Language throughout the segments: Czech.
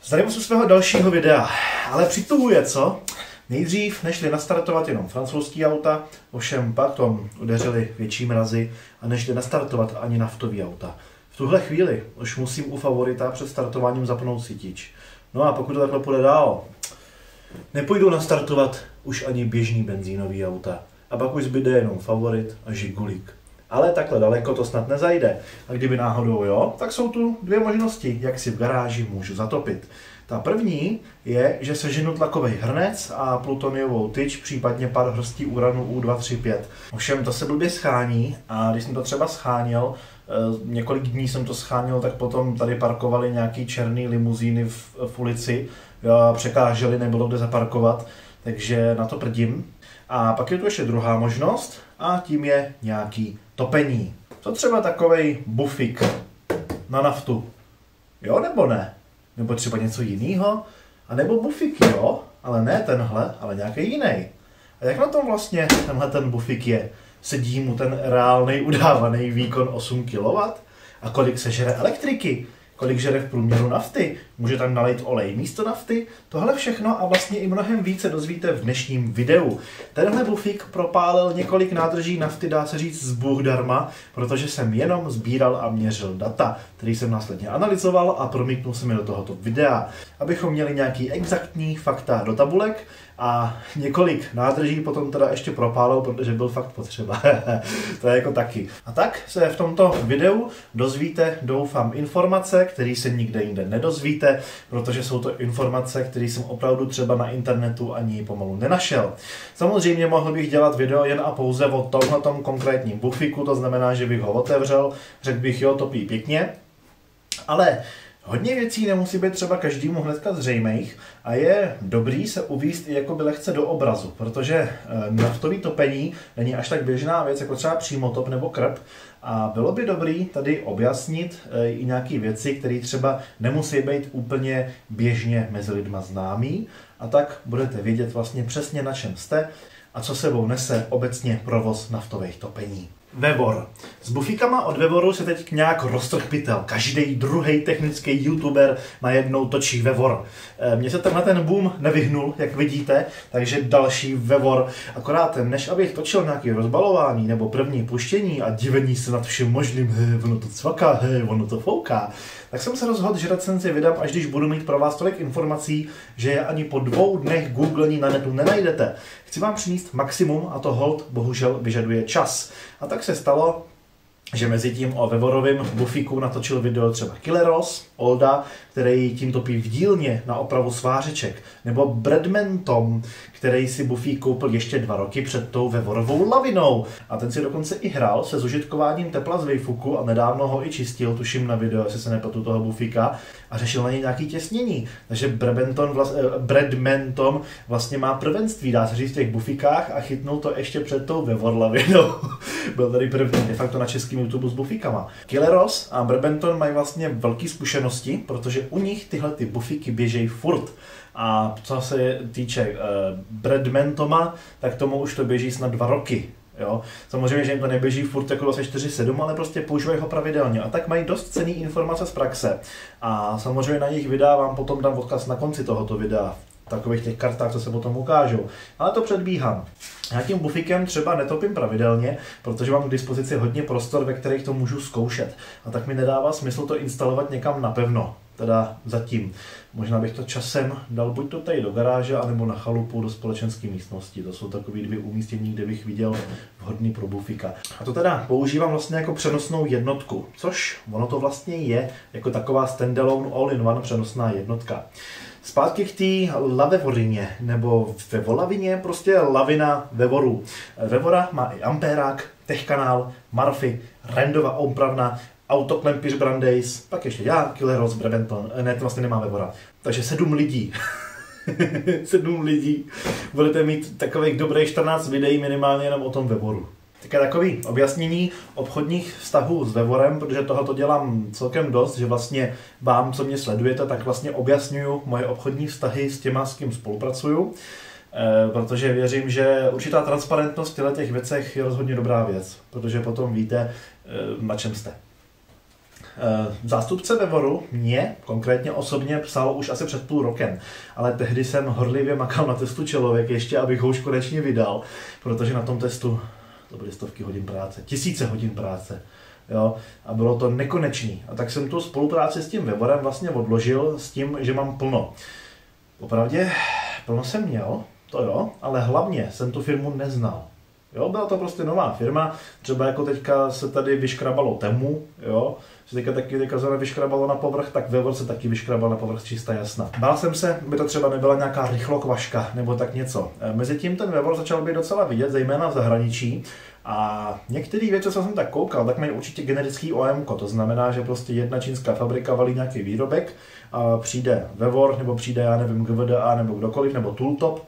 Zdravím se svého dalšího videa, ale přituhuje, co? Nejdřív nešli nastartovat jenom francouzský auta, ovšem pak tom udeřili větší mrazy a nešli nastartovat ani naftový auta. V tuhle chvíli už musím u favorita před startováním zapnout sytič. No a pokud to takhle půjde dál, nepůjdu nastartovat už ani běžný benzínový auta. A pak už zbyde jenom favorit a žigulík. Ale takhle daleko to snad nezajde. A kdyby náhodou jo, tak jsou tu dvě možnosti, jak si v garáži můžu zatopit. Ta první je, že seženu tlakový hrnec a plutoniovou tyč, případně pár hrstí uranu U235. Ovšem to se blbě schání a když jsem to třeba scháněl, několik dní jsem to scháněl, tak potom tady parkovali nějaký černý limuzíny v ulici, překáželi, nebylo kde zaparkovat, takže na to prdím. A pak je tu ještě druhá možnost a tím je nějaký topení. Co třeba takovej bufik na naftu? Jo nebo ne? Nebo třeba něco jiného? A nebo bufik jo, ale ne tenhle, ale nějaký jiný. A jak na tom vlastně tenhle ten bufik je? Sedí mu ten reálný udávaný výkon 8 kW? A kolik sežere elektriky? Kolik žere v průměru nafty? Může tam nalejt olej místo nafty? Tohle všechno a vlastně i mnohem více dozvíte v dnešním videu. Tenhle bufík propálil několik nádrží nafty, dá se říct, z Bůh darma, protože jsem jenom sbíral a měřil data, který jsem následně analyzoval a promítnul jsem je do tohoto videa, abychom měli nějaký exaktní fakta do tabulek a několik nádrží potom teda ještě propálil, protože byl fakt potřeba. To je jako taky. A tak se v tomto videu dozvíte, doufám, informace, které se nikde jinde nedozvíte, protože jsou to informace, které jsem opravdu třeba na internetu ani pomalu nenašel. Samozřejmě mohl bych dělat video jen a pouze o tomhletom konkrétním bufiku, to znamená, že bych ho otevřel, řekl bych jo, topí pěkně, ale hodně věcí nemusí být třeba každému hnedka zřejmých a je dobrý se uvést i jakoby lehce do obrazu, protože naftový topení není až tak běžná věc jako třeba přímotop nebo krb a bylo by dobrý tady objasnit i nějaké věci, které třeba nemusí být úplně běžně mezi lidma známý a tak budete vědět vlastně přesně na čem jste a co sebou nese obecně provoz naftových topení. Vevor. S bufíkama od Vevoru se teď nějak roztrh pytel. Každý druhý technický youtuber najednou točí Vevor. Mně se tenhle ten boom nevyhnul, jak vidíte, takže další Vevor. Akorát než abych točil nějaký rozbalování nebo první puštění a divení se nad vším možným, ono to cvaká, ono to fouká, tak jsem se rozhodl, že recenzi vydám, až když budu mít pro vás tolik informací, že je ani po 2 dnech googlení na netu nenajdete. Chci vám přinést maximum a to hold bohužel vyžaduje čas. A tak se stalo, že mezi tím o Vevorovém bufíku natočil video třeba Killeros, Olda, který tím topí v dílně na opravu svářeček, nebo Bradman Tom, který si bufík koupil ještě 2 roky před tou Vevorovou lavinou. A ten si dokonce i hrál se zužitkováním tepla z Vejfuku a nedávno ho i čistil, tuším na video, jestli se nepletu toho bufíka, a řešil na něj nějaký těsnění. Takže Bradman Tom vlastně má prvenství, dá se říct, v těch bufíkách a chytnul to ještě před tou Vevor lavinou. Byl tady první, de facto na českém YouTube s bufíkama. Killeros a Brabenton mají vlastně velké zkušenosti, protože u nich tyhle ty bufíky běžejí furt. A co se týče Bradmantoma, tak tomu už to běží snad 2 roky. Jo? Samozřejmě, že jim to neběží furt jako 24/7, ale prostě používají ho pravidelně. A tak mají dost cenné informace z praxe. A samozřejmě na jejich videa vám potom dám odkaz na konci tohoto videa. Takových těch kartách, co se potom ukážou. Ale to předbíhám. Já tím bufikem třeba netopím pravidelně, protože mám k dispozici hodně prostor, ve kterých to můžu zkoušet. A tak mi nedává smysl to instalovat někam napevno. Teda zatím. Možná bych to časem dal buď to tady do garáže, anebo na chalupu do společenské místnosti. To jsou takové 2 umístění, kde bych viděl vhodný pro bufika. A to teda používám vlastně jako přenosnou jednotku, což ono to vlastně je jako taková standalone all-in-one přenosná jednotka. Zpátky k té lavevorině, nebo vevolavině, prostě lavina Vevoru. Vevora má i ampérák, techkanál, Marfy, Randova opravna, autoklempíř Brandeis, pak ještě já, Killeros, Brabenton, ne, to vlastně nemá Vevora. Takže 7 lidí. 7 lidí. Budete mít takových dobrých 14 videí minimálně jenom o tom Vevoru. Také takový objasnění obchodních vztahů s Vevorem, protože tohoto dělám celkem dost, že vlastně vám, co mě sledujete, tak vlastně objasňuju moje obchodní vztahy s těma, s kým spolupracuju, protože věřím, že určitá transparentnost v těch věcech je rozhodně dobrá věc, protože potom víte, na čem jste. Zástupce Vevoru mě konkrétně osobně psal už asi před půl rokem, ale tehdy jsem horlivě makal na testu Člověk ještě, abych ho už konečně vydal, protože na tom testu to byly stovky hodin práce, tisíce hodin práce. Jo, a bylo to nekonečný. A tak jsem tu spolupráci s tím Vevorem vlastně odložil s tím, že mám plno. Opravdě plno jsem měl, to jo, ale hlavně jsem tu firmu neznal. Jo, byla to prostě nová firma, třeba jako teďka se tady vyškrabalo Temu, jo, že teďka se vyškrabalo na povrch, tak Vevor se taky vyškrabal na povrch čistá jasna. Bál jsem se, by to třeba nebyla nějaká rychlokvaška nebo tak něco. Mezitím ten Vevor začal být docela vidět, zejména v zahraničí. A některé věci, co jsem tak koukal, tak mají určitě generický OM, to znamená, že prostě jedna čínská fabrika valí nějaký výrobek a přijde Vevor, nebo přijde, já nevím, GVDA, nebo kdokoliv, nebo Tooltop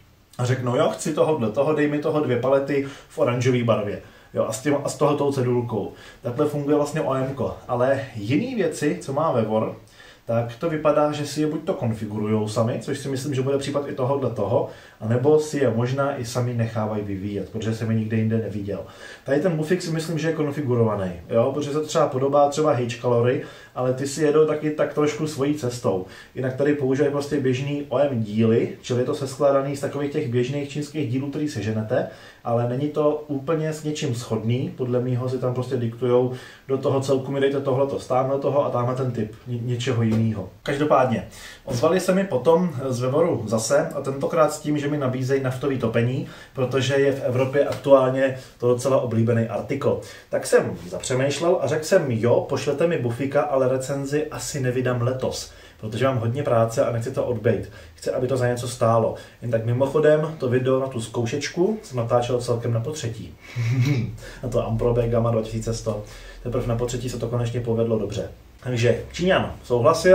a řeknou, jo, chci toho, dej mi toho 2 palety v oranžové barvě. Jo, a s tohoto cedulkou. Takhle funguje vlastně OM. Ale jiné věci, co má Vevor, tak to vypadá, že si je buď to konfigurujou sami, což si myslím, že bude případ i toho, anebo si je možná i sami nechávají vyvíjet, protože jsem je nikde jinde neviděl. Tady ten bufik si myslím, že je konfigurovaný, jo, protože se to třeba podobá třeba H-Calory, ale ty si jedou taky tak trošku svojí cestou. Jinak tady používají prostě běžný OM díly, čili je to seskládaný z takových těch běžných čínských dílů, který seženete, ale není to úplně s něčím shodný, podle mýho si tam prostě diktujou, do toho celku mi dejte tohleto, stámhle toho a tamhle ten typ něčeho jiného. Každopádně, ozvali se mi potom z Vevoru zase a tentokrát s tím, že mi nabízejí naftový topení, protože je v Evropě aktuálně to docela oblíbený artikl. Tak jsem zapřemýšlel a řekl jsem, jo, pošlete mi bufika, ale recenzi asi nevydám letos, protože mám hodně práce a nechci to odbejt. Chci, aby to za něco stálo. Jen tak mimochodem, to video na tu zkoušečku jsem natáčel celkem na potřetí. Na to Amprobe Gamma 2100. Teprve na potřetí se to konečně povedlo dobře. Takže Číňan souhlasil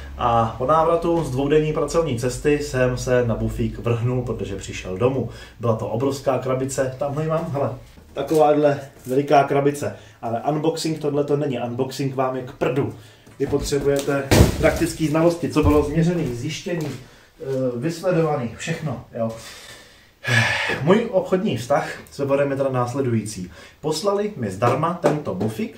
a po návratu z 2denní pracovní cesty jsem se na bufík vrhnul, protože přišel domů. Byla to obrovská krabice, tamhle mám, hele, takováhle veliká krabice. Ale unboxing tohle to není, unboxing vám je k prdu. Vy potřebujete praktické znalosti, co bylo změřený, zjištěný, vysledovaný, všechno. Jo. Můj obchodní vztah s Vevorem je teda následující. Poslali mi zdarma tento bufik,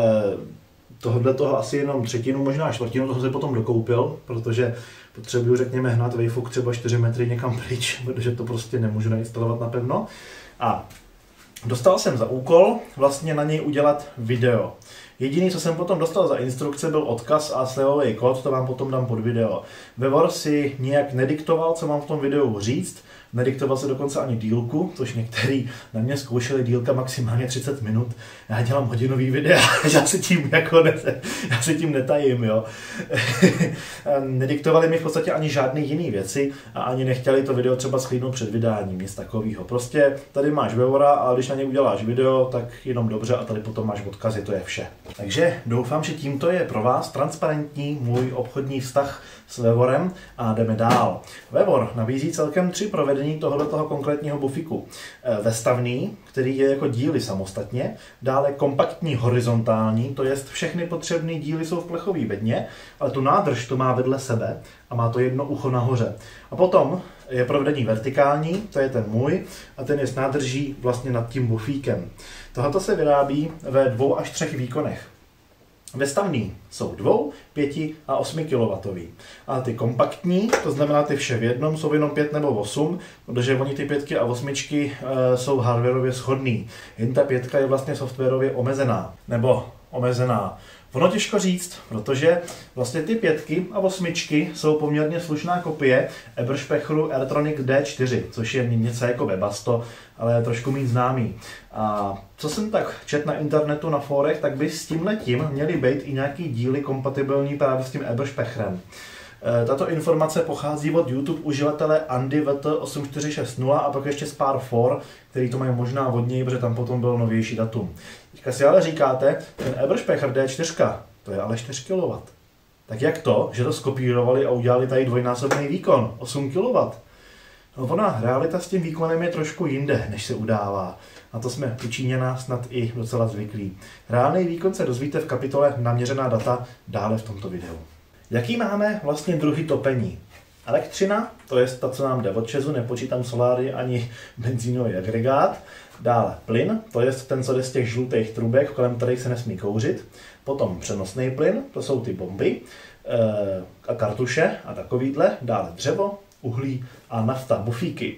tohle toho asi jenom třetinu, možná čtvrtinu, toho si potom dokoupil, protože potřebuju, řekněme, hnát vejfuk třeba 4 metry někam pryč, protože to prostě nemůžu nainstalovat napevno. A dostal jsem za úkol vlastně na něj udělat video. Jediný, co jsem potom dostal za instrukce, byl odkaz a SEOový kód, to vám potom dám pod video. Vevor si nijak nediktoval, co mám v tom videu říct, nediktoval se dokonce ani dílku, což některý na mě zkoušeli, dílka maximálně 30 minut. Já dělám hodinový videa, já se tím netajím, jo. Nediktovali mi v podstatě ani žádné jiné věci a ani nechtěli to video třeba schlídnout před vydáním, nic takového. Prostě tady máš Vevora a když na něj uděláš video, tak jenom dobře a tady potom máš odkazy, to je vše. Takže doufám, že tímto je pro vás transparentní můj obchodní vztah s Vevorem a jdeme dál. Vevor nabízí celkem 3 provedení tohoto konkrétního bufiku. Vestavný, který je jako díly samostatně, dále kompaktní horizontální, to jest všechny potřebné díly jsou v plechové bedně, ale tu nádrž to má vedle sebe a má to jedno ucho nahoře. A potom je provedení vertikální, to je ten můj, a ten je s nádrží vlastně nad tím bufíkem. Tohoto se vyrábí ve 2 až 3 výkonech. Vestavný jsou 2, 5 a 8 kW. A ty kompaktní, to znamená ty vše v jednom, jsou jenom 5 nebo 8, protože oni ty 5 a 8 jsou hardwarově shodný. Jen ta 5 je vlastně softwarově omezená. Nebo omezená. Ono těžko říct, protože vlastně ty 5 a 8 jsou poměrně slušná kopie Eberspecheru Airtronic D4, což je něco jako Webasto, ale je trošku méně známý. A co jsem tak četl na internetu, na fórech, tak by s tímhletím měly být i nějaký díly kompatibilní právě s tím Eberspecherem. Tato informace pochází od YouTube uživatele AndyVT8460 a pak ještě z pár for, který to mají možná od něj, protože tam potom byl novější datum. Teďka si ale říkáte, ten Eberspecher D4, to je ale 4 kW. Tak jak to, že to skopírovali a udělali tady dvojnásobný výkon, 8 kW? No ona, realita s tím výkonem je trošku jinde, než se udává. Na to jsme u Číňana snad i docela zvyklí. Reálný výkon se dozvíte v kapitole Naměřená data dále v tomto videu. Jaký máme vlastně druhy topení? Elektřina, to je ta, co nám jde od ČEZu, nepočítám soláry ani benzínový agregát. Dále plyn, to je ten, co jde z těch žlutých trubek, kolem kterých se nesmí kouřit. Potom přenosný plyn, to jsou ty bomby a kartuše a takovýhle. Dále dřevo, uhlí a nafta, bufíky.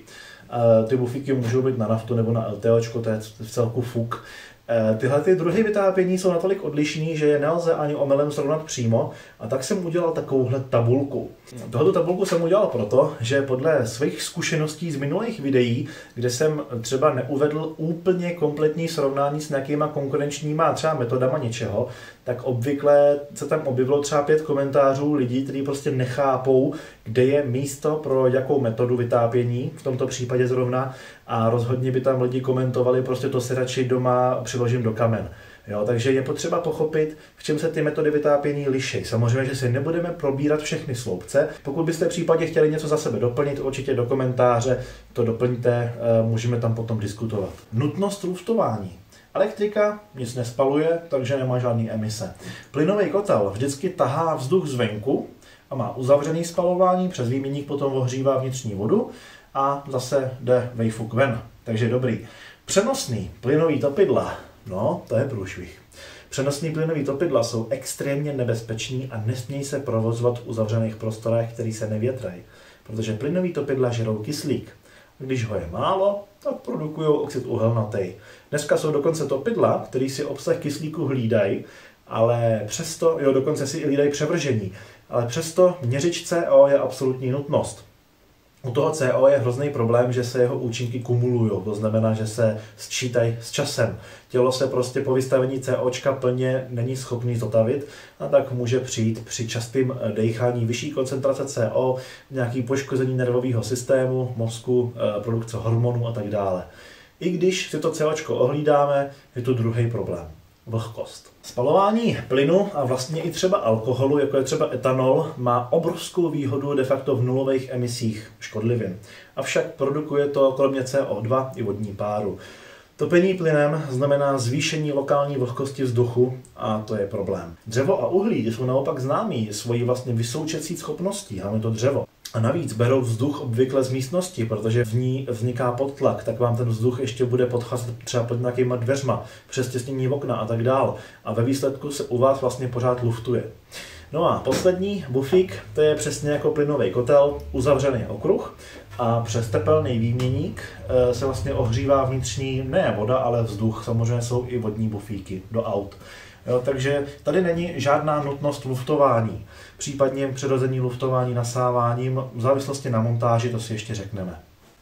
Ty bufíky můžou být na naftu nebo na LTOčko, to je v celku fuk. Tyhle ty druhy vytápění jsou natolik odlišný, že je nelze ani omylem srovnat přímo, a tak jsem udělal takovouhle tabulku. Tohoto tabulku jsem udělal proto, že podle svých zkušeností z minulých videí, kde jsem třeba neuvedl úplně kompletní srovnání s nějakýma konkurenčníma třeba metodama něčeho, tak obvykle se tam objevilo třeba 5 komentářů lidí, kteří prostě nechápou, kde je místo pro jakou metodu vytápění, v tomto případě zrovna, a rozhodně by tam lidi komentovali, prostě to si radši doma přiložím do kamen. Jo, takže je potřeba pochopit, v čem se ty metody vytápění liší. Samozřejmě, že si nebudeme probírat všechny sloupce. Pokud byste v případě chtěli něco za sebe doplnit, určitě do komentáře to doplňte, můžeme tam potom diskutovat. Nutnost luftování. Elektrika nic nespaluje, takže nemá žádný emise. Plynový kotel vždycky tahá vzduch zvenku a má uzavřený spalování, přes výměník potom ohřívá vnitřní vodu a zase jde vejfuk ven. Takže dobrý. Přenosný plynový topidla, no to je průšvih. Přenosný plynový topidla jsou extrémně nebezpeční a nesmějí se provozovat v uzavřených prostorách, které se nevětrají, protože plynový topidla žerou kyslík. Když ho je málo, tak produkují oxid uhelnatý. Dneska jsou dokonce topidla, který si obsah kyslíku hlídají, ale přesto, dokonce si i hlídají převržení, ale přesto měřič CO je absolutní nutnost. U toho CO je hrozný problém, že se jeho účinky kumulují, to znamená, že se sčítají s časem. Tělo se prostě po vystavení COčka plně není schopný zotavit a tak může přijít při častém dýchání vyšší koncentrace CO, nějaký poškození nervového systému, mozku, produkce hormonů a tak dále. I když si to COčko ohlídáme, je to druhý problém. Vlhkost. Spalování plynu a vlastně i třeba alkoholu, jako je třeba etanol, má obrovskou výhodu de facto v nulových emisích škodlivin. Avšak produkuje to kromě CO2 i vodní páru. Topení plynem znamená zvýšení lokální vlhkosti vzduchu a to je problém. Dřevo a uhlí jsou naopak známí svojí vlastně vysoučecí schopností, hlavně to dřevo. A navíc berou vzduch obvykle z místnosti, protože v ní vzniká podtlak, tak vám ten vzduch ještě bude podcházet třeba pod nějakýma dveřma, přes těsnění okna a tak dál. A ve výsledku se u vás vlastně pořád luftuje. No a poslední bufík, to je přesně jako plynový kotel, uzavřený okruh a přes tepelný výměník se vlastně ohřívá vnitřní, ne voda, ale vzduch. Samozřejmě jsou i vodní bufíky do aut. Jo, takže tady není žádná nutnost luftování, případně přirozený luftování nasáváním, v závislosti na montáži, to si ještě řekneme.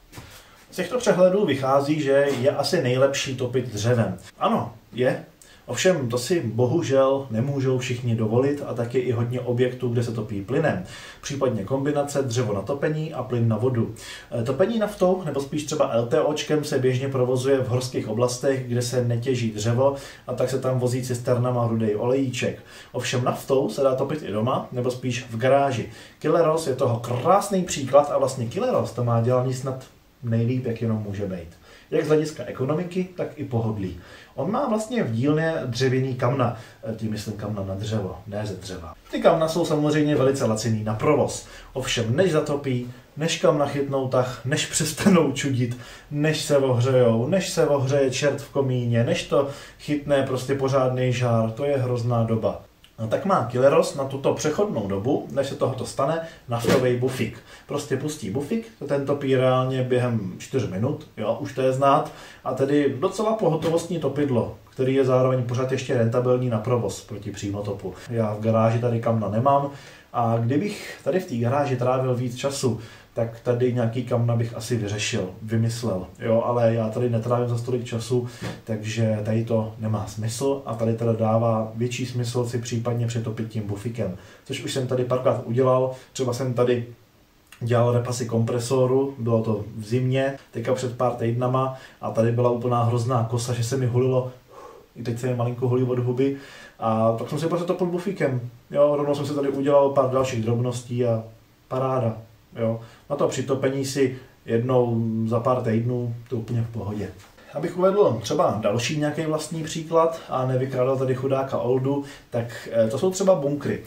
Z těchto přehledů vychází, že je asi nejlepší topit dřevem. Ano, je. Ovšem, to si bohužel nemůžou všichni dovolit a tak je i hodně objektů, kde se topí plynem. Případně kombinace dřevo na topení a plyn na vodu. Topení naftou, nebo spíš třeba LTOčkem, se běžně provozuje v horských oblastech, kde se netěží dřevo a tak se tam vozí cisternama rudej olejíček. Ovšem naftou se dá topit i doma, nebo spíš v garáži. Killeros je toho krásný příklad a vlastně Killeros to má dělaný snad nejlíp, jak jenom může být. Jak z hlediska ekonomiky, tak i pohodlí. On má vlastně v dílně dřevěný kamna, tím myslím kamna na dřevo, ne ze dřeva. Ty kamna jsou samozřejmě velice laciný na provoz. Ovšem, než zatopí, než kamna chytnou tah, než přestanou čudit, než se ohřejou, než se ohřeje čert v komíně, než to chytne prostě pořádný žár, to je hrozná doba. No tak má Killeros na tuto přechodnou dobu, než se tohoto stane, naftový bufík. Prostě pustí bufík, ten topí reálně během 4 minut, jo, už to je znát, a tedy docela pohotovostní topidlo, který je zároveň pořád ještě rentabilní na provoz proti přímotopu. Já v garáži tady kamna nemám a kdybych tady v té garáži trávil víc času, tak tady nějaký kamna bych asi vyřešil, vymyslel, jo, ale já tady netrávím za tolik času, takže tady to nemá smysl a tady teda dává větší smysl si případně přetopit tím bufíkem, což už jsem tady párkrát udělal, třeba jsem tady dělal repasy kompresoru, bylo to v zimě, teďka před pár týdnama a tady byla úplná hrozná kosa, že se mi hulilo, i teď se mi malinko hulí od huby a tak jsem si prostě topil bufíkem, jo, rovnou jsem si tady udělal pár dalších drobností a paráda. Jo. Na to přitopení si jednou za pár týdnů, to úplně v pohodě. Abych uvedl třeba další nějaký vlastní příklad a nevykrádal tady chudáka Oldu, tak to jsou třeba bunkry.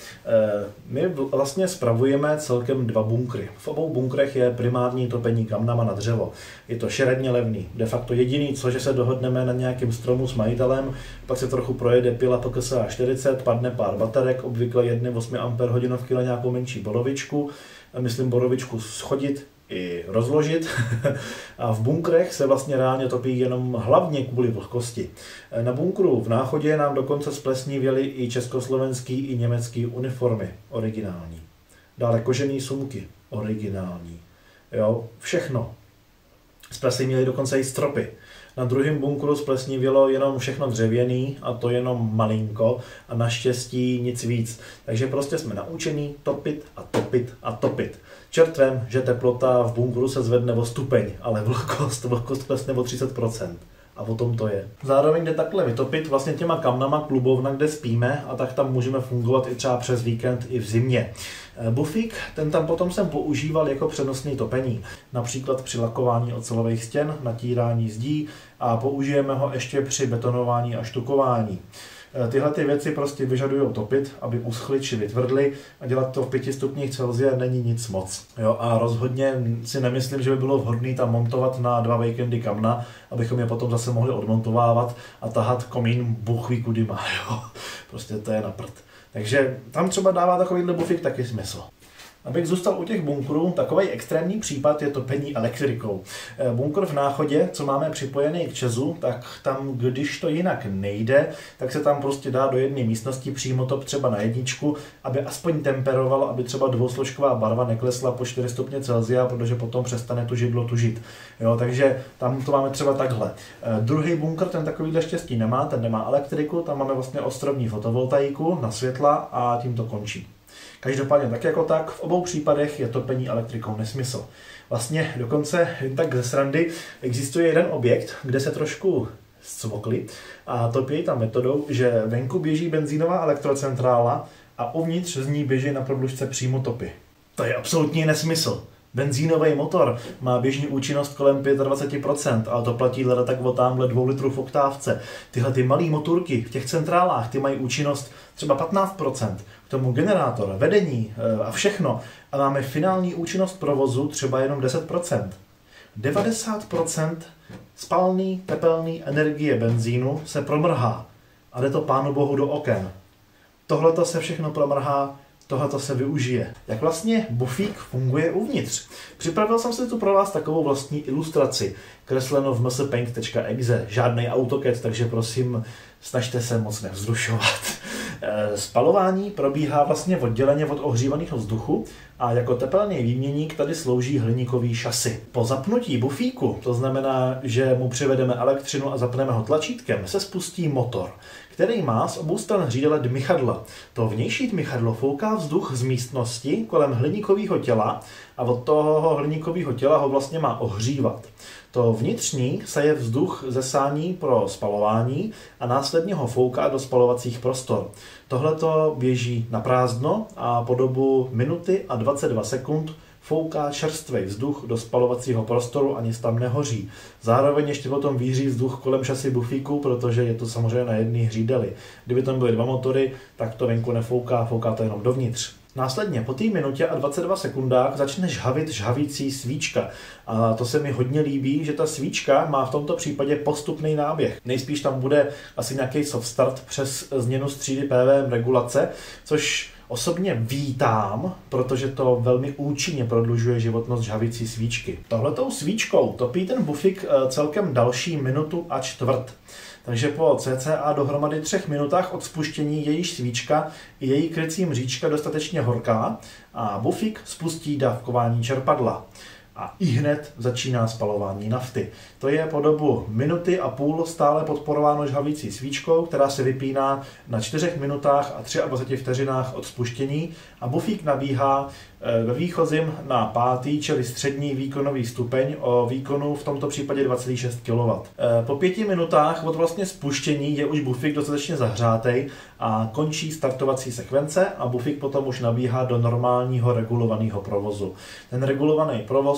My vlastně spravujeme celkem 2 bunkry. V obou bunkrech je primární topení kamnama na dřevo. Je to šeredně levný. De facto jediný, co že se dohodneme na nějakém stromu s majitelem, pak se trochu projede pila PKSA 40, padne pár baterek, obvykle jedny 8 Ah na nějakou menší borovičku. Myslím borovičku schodit i rozložit. A v bunkrech se vlastně reálně topí jenom hlavně kvůli vlhkosti. Na bunkru v Náchodě nám dokonce splesnivěly i československý i německý uniformy originální. Dále kožený sumky originální. Jo, všechno. Splesnivěly dokonce i stropy. Na druhém bunkru splesnivělo jenom všechno dřevěný a to jenom malinko a naštěstí nic víc. Takže prostě jsme naučení topit a topit a topit. Čertvem, že teplota v bunkru se zvedne o stupeň, ale vlhkost klesne o 30%. A o tom to je. Zároveň jde takhle vytopit vlastně těma kamnama klubovna, kde spíme, a tak tam můžeme fungovat i třeba přes víkend i v zimě. Bufík, ten tam potom jsem používal jako přenosný topení. Například při lakování ocelových stěn, natírání zdí a použijeme ho ještě při betonování a štukování. Tyhle ty věci prostě vyžadují topit, aby uschly či vytvrdly, a dělat to v 5 stupních Celsia není nic moc. Jo, a rozhodně si nemyslím, že by bylo vhodné tam montovat na 2 víkendy kamna, abychom je potom zase mohli odmontovávat a tahat komín bůh ví kudy má. Jo. Prostě to je na prd. Takže tam třeba dává takovýhle bufík taky smysl. Abych zůstal u těch bunkrů, takový extrémní případ je topení elektrikou. Bunkr v Náchodě, co máme připojený k ČEZu, tak tam, když to jinak nejde, tak se tam prostě dá do jedné místnosti přímo top třeba na 1, aby aspoň temperoval, aby třeba dvousložková barva neklesla po 4 stupně Celsia, protože potom přestane to židlo tužit. Jo, takže tam to máme třeba takhle. Druhý bunkr, ten takovýhle štěstí nemá, ten nemá elektriku, tam máme vlastně ostrovní fotovoltaiku na světla a tím to končí. Každopádně tak jako tak, v obou případech je topení elektrikou nesmysl. Vlastně dokonce jen tak ze srandy existuje jeden objekt, kde se trošku zcvokli a topí tam metodou, že venku běží benzínová elektrocentrála a uvnitř z ní běží na prodlužce přímo topy. To je absolutní nesmysl. Benzínový motor má běžný účinnost kolem 25%, ale to platí leda tak o tamhle 2 litrů v oktávce. Tyhle ty malé motorky v těch centrálách, ty mají účinnost třeba 15%. K tomu generátor, vedení a všechno. A máme finální účinnost provozu třeba jenom 10%. 90% spalný tepelný energie benzínu se promrhá a jde to pánu bohu do oken. Tohleto se všechno promrhá, tohleto se využije. Jak vlastně bufík funguje uvnitř? Připravil jsem si tu pro vás takovou vlastní ilustraci, kresleno v mspaint.exe. Žádnej AutoCAD, takže prosím, snažte se moc nevzrušovat. Spalování probíhá vlastně odděleně od ohřívaného vzduchu a jako tepelný výměník tady slouží hliníkový šasy. Po zapnutí bufíku, to znamená, že mu přivedeme elektřinu a zapneme ho tlačítkem, se spustí motor, který má z obou stran hřídele dmychadla. To vnější dmychadlo fouká vzduch z místnosti kolem hliníkového těla a od toho hliníkového těla ho vlastně má ohřívat. To vnitřní seje vzduch ze sání pro spalování a následně ho fouká do spalovacích prostor. Tohleto běží na prázdno a po dobu minuty a 22 sekund fouká čerstvý vzduch do spalovacího prostoru a nic tam nehoří. Zároveň ještě potom víří vzduch kolem šasy bufíku, protože je to samozřejmě na jedné hřídeli. Kdyby tam byly 2 motory, tak to venku nefouká, fouká to jenom dovnitř. Následně po té minutě a 22 sekundách začne žhavit žhavící svíčka. A to se mi hodně líbí, že ta svíčka má v tomto případě postupný náběh. Nejspíš tam bude asi nějaký soft start přes změnu střídy PWM regulace, což osobně vítám, protože to velmi účinně prodlužuje životnost žhavící svíčky. Tohletou svíčkou topí ten bufík celkem další minutu a čtvrt. Takže po cca dohromady 3 minutách od spuštění jejíž svíčka i její krycí mříčka dostatečně horká a bufík spustí dávkování čerpadla. A ihned začíná spalování nafty. To je po dobu minuty a půl stále podporováno žhavící svíčkou, která se vypíná na 4 minutách a 23 vteřinách od spuštění a bufík nabíhá ve výchozím na 5., čili střední výkonový stupeň o výkonu v tomto případě 2,6 kW. Po 5 minutách od vlastně spuštění je už bufík dostatečně zahřátej a končí startovací sekvence a bufík potom už nabíhá do normálního regulovaného provozu. Ten regulovaný provoz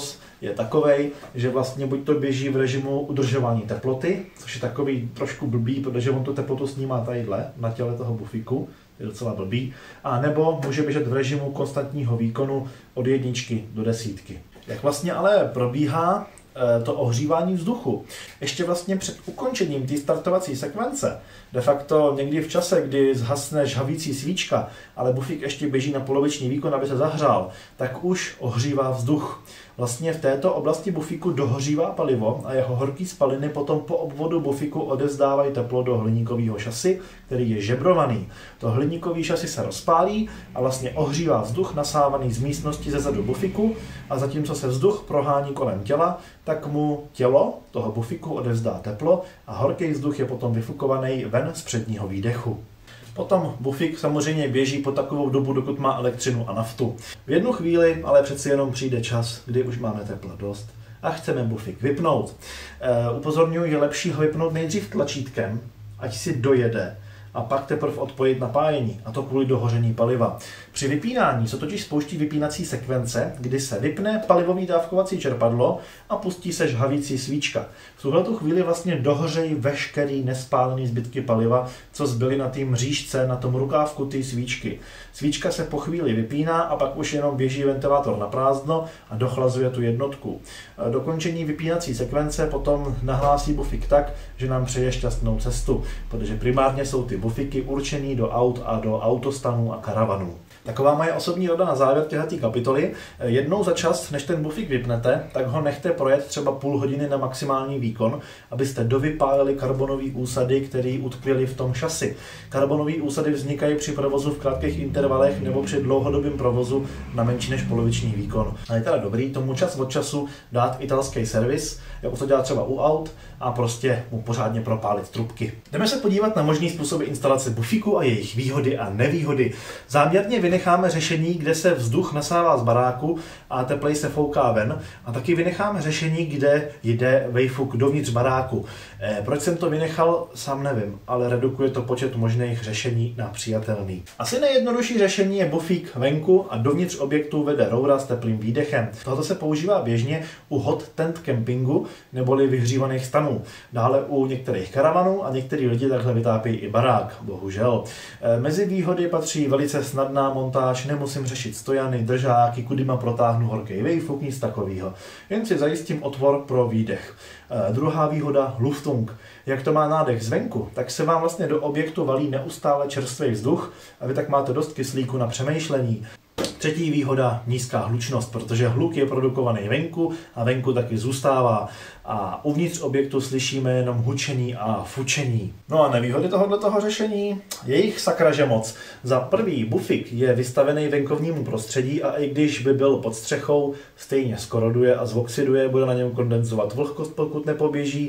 provoz je takovej, že vlastně buď to běží v režimu udržování teploty, což je takový trošku blbý, protože on tu teplotu snímá tadyhle na těle toho bufiku, je docela blbý, a nebo může běžet v režimu konstantního výkonu od 1 do 10. Jak vlastně ale probíhá to ohřívání vzduchu? Ještě vlastně před ukončením té startovací sekvence, de facto někdy v čase, kdy zhasne žhavící svíčka, ale bufík ještě běží na poloviční výkon, aby se zahřál, tak už ohřívá vzduch. Vlastně v této oblasti bufíku dohořívá palivo a jeho horký spaliny potom po obvodu bufíku odevzdávají teplo do hliníkového šasy, který je žebrovaný. To hliníkový šasy se rozpálí a vlastně ohřívá vzduch nasávaný z místnosti zezadu bufíku a zatímco se vzduch prohání kolem těla, tak mu tělo toho bufíku odevzdá teplo a horký vzduch je potom vyfukovaný ven z předního výdechu. Potom bufík samozřejmě běží po takovou dobu, dokud má elektřinu a naftu. V jednu chvíli ale přeci jenom přijde čas, kdy už máme tepla dost a chceme bufík vypnout. Upozorňuji, je lepší ho vypnout nejdřív tlačítkem, ať si dojede, a pak teprve odpojit napájení, a to kvůli dohoření paliva. Při vypínání se totiž spouští vypínací sekvence, kdy se vypne palivový dávkovací čerpadlo a pustí se žhavící svíčka. V tuhletu chvíli vlastně dohořejí veškerý nespálený zbytky paliva, co zbyly na té mřížce, na tom rukávku té svíčky. Svíčka se po chvíli vypíná a pak už jenom běží ventilátor na prázdno a dochlazuje tu jednotku. Dokončení vypínací sekvence potom nahlásí bufík tak, že nám přeje šťastnou cestu, protože primárně jsou ty bufiky určený do aut a do autostanů a karavanů. Taková moje osobní rada na závěr této kapitoly. Jednou za čas, než ten bufík vypnete, tak ho nechte projet třeba půl hodiny na maximální výkon, abyste dovypálili karbonové úsady, které utkvěly v tom šasi. Karbonové úsady vznikají při provozu v krátkých intervalech nebo při dlouhodobém provozu na menší než poloviční výkon. A je teda dobrý tomu čas od času dát italský servis, jako to dělá třeba u aut, a prostě mu pořádně propálit trubky. Jdeme se podívat na možný způsoby instalace bufíku a jejich výhody a nevýhody. Záměrně vynecháme řešení, kde se vzduch nasává z baráku a teplej se fouká ven, a taky vynecháme řešení, kde jde vejfuk dovnitř baráku. Proč jsem to vynechal, sám nevím, ale redukuje to počet možných řešení na přijatelný. Asi nejjednodušší řešení je bufík venku a dovnitř objektu vede roura s teplým výdechem. Tohoto se používá běžně u hot tent campingu neboli vyhřívaných stanů. Dále u některých karavanů a některý lidi takhle vytápějí i barák, bohužel. Mezi výhody patří velice snadná montáž, nemusím řešit stojany, držáky, kudima protáhnu horký vejfuk, nic takového. Jen si zajistím otvor pro výdech. Druhá výhoda, luftung. Jak to má nádech zvenku, tak se vám vlastně do objektu valí neustále čerstvý vzduch a vy tak máte dost kyslíku na přemýšlení. Třetí výhoda, nízká hlučnost, protože hluk je produkovaný venku a venku taky zůstává. A uvnitř objektu slyšíme jenom hučení a fučení. No a nevýhody tohoto řešení? Je jich sakra že moc. Za prvý, bufík je vystavený venkovnímu prostředí a i když by byl pod střechou, stejně skoroduje a zoxiduje, bude na něm kondenzovat vlhkost, pokud nepoběží,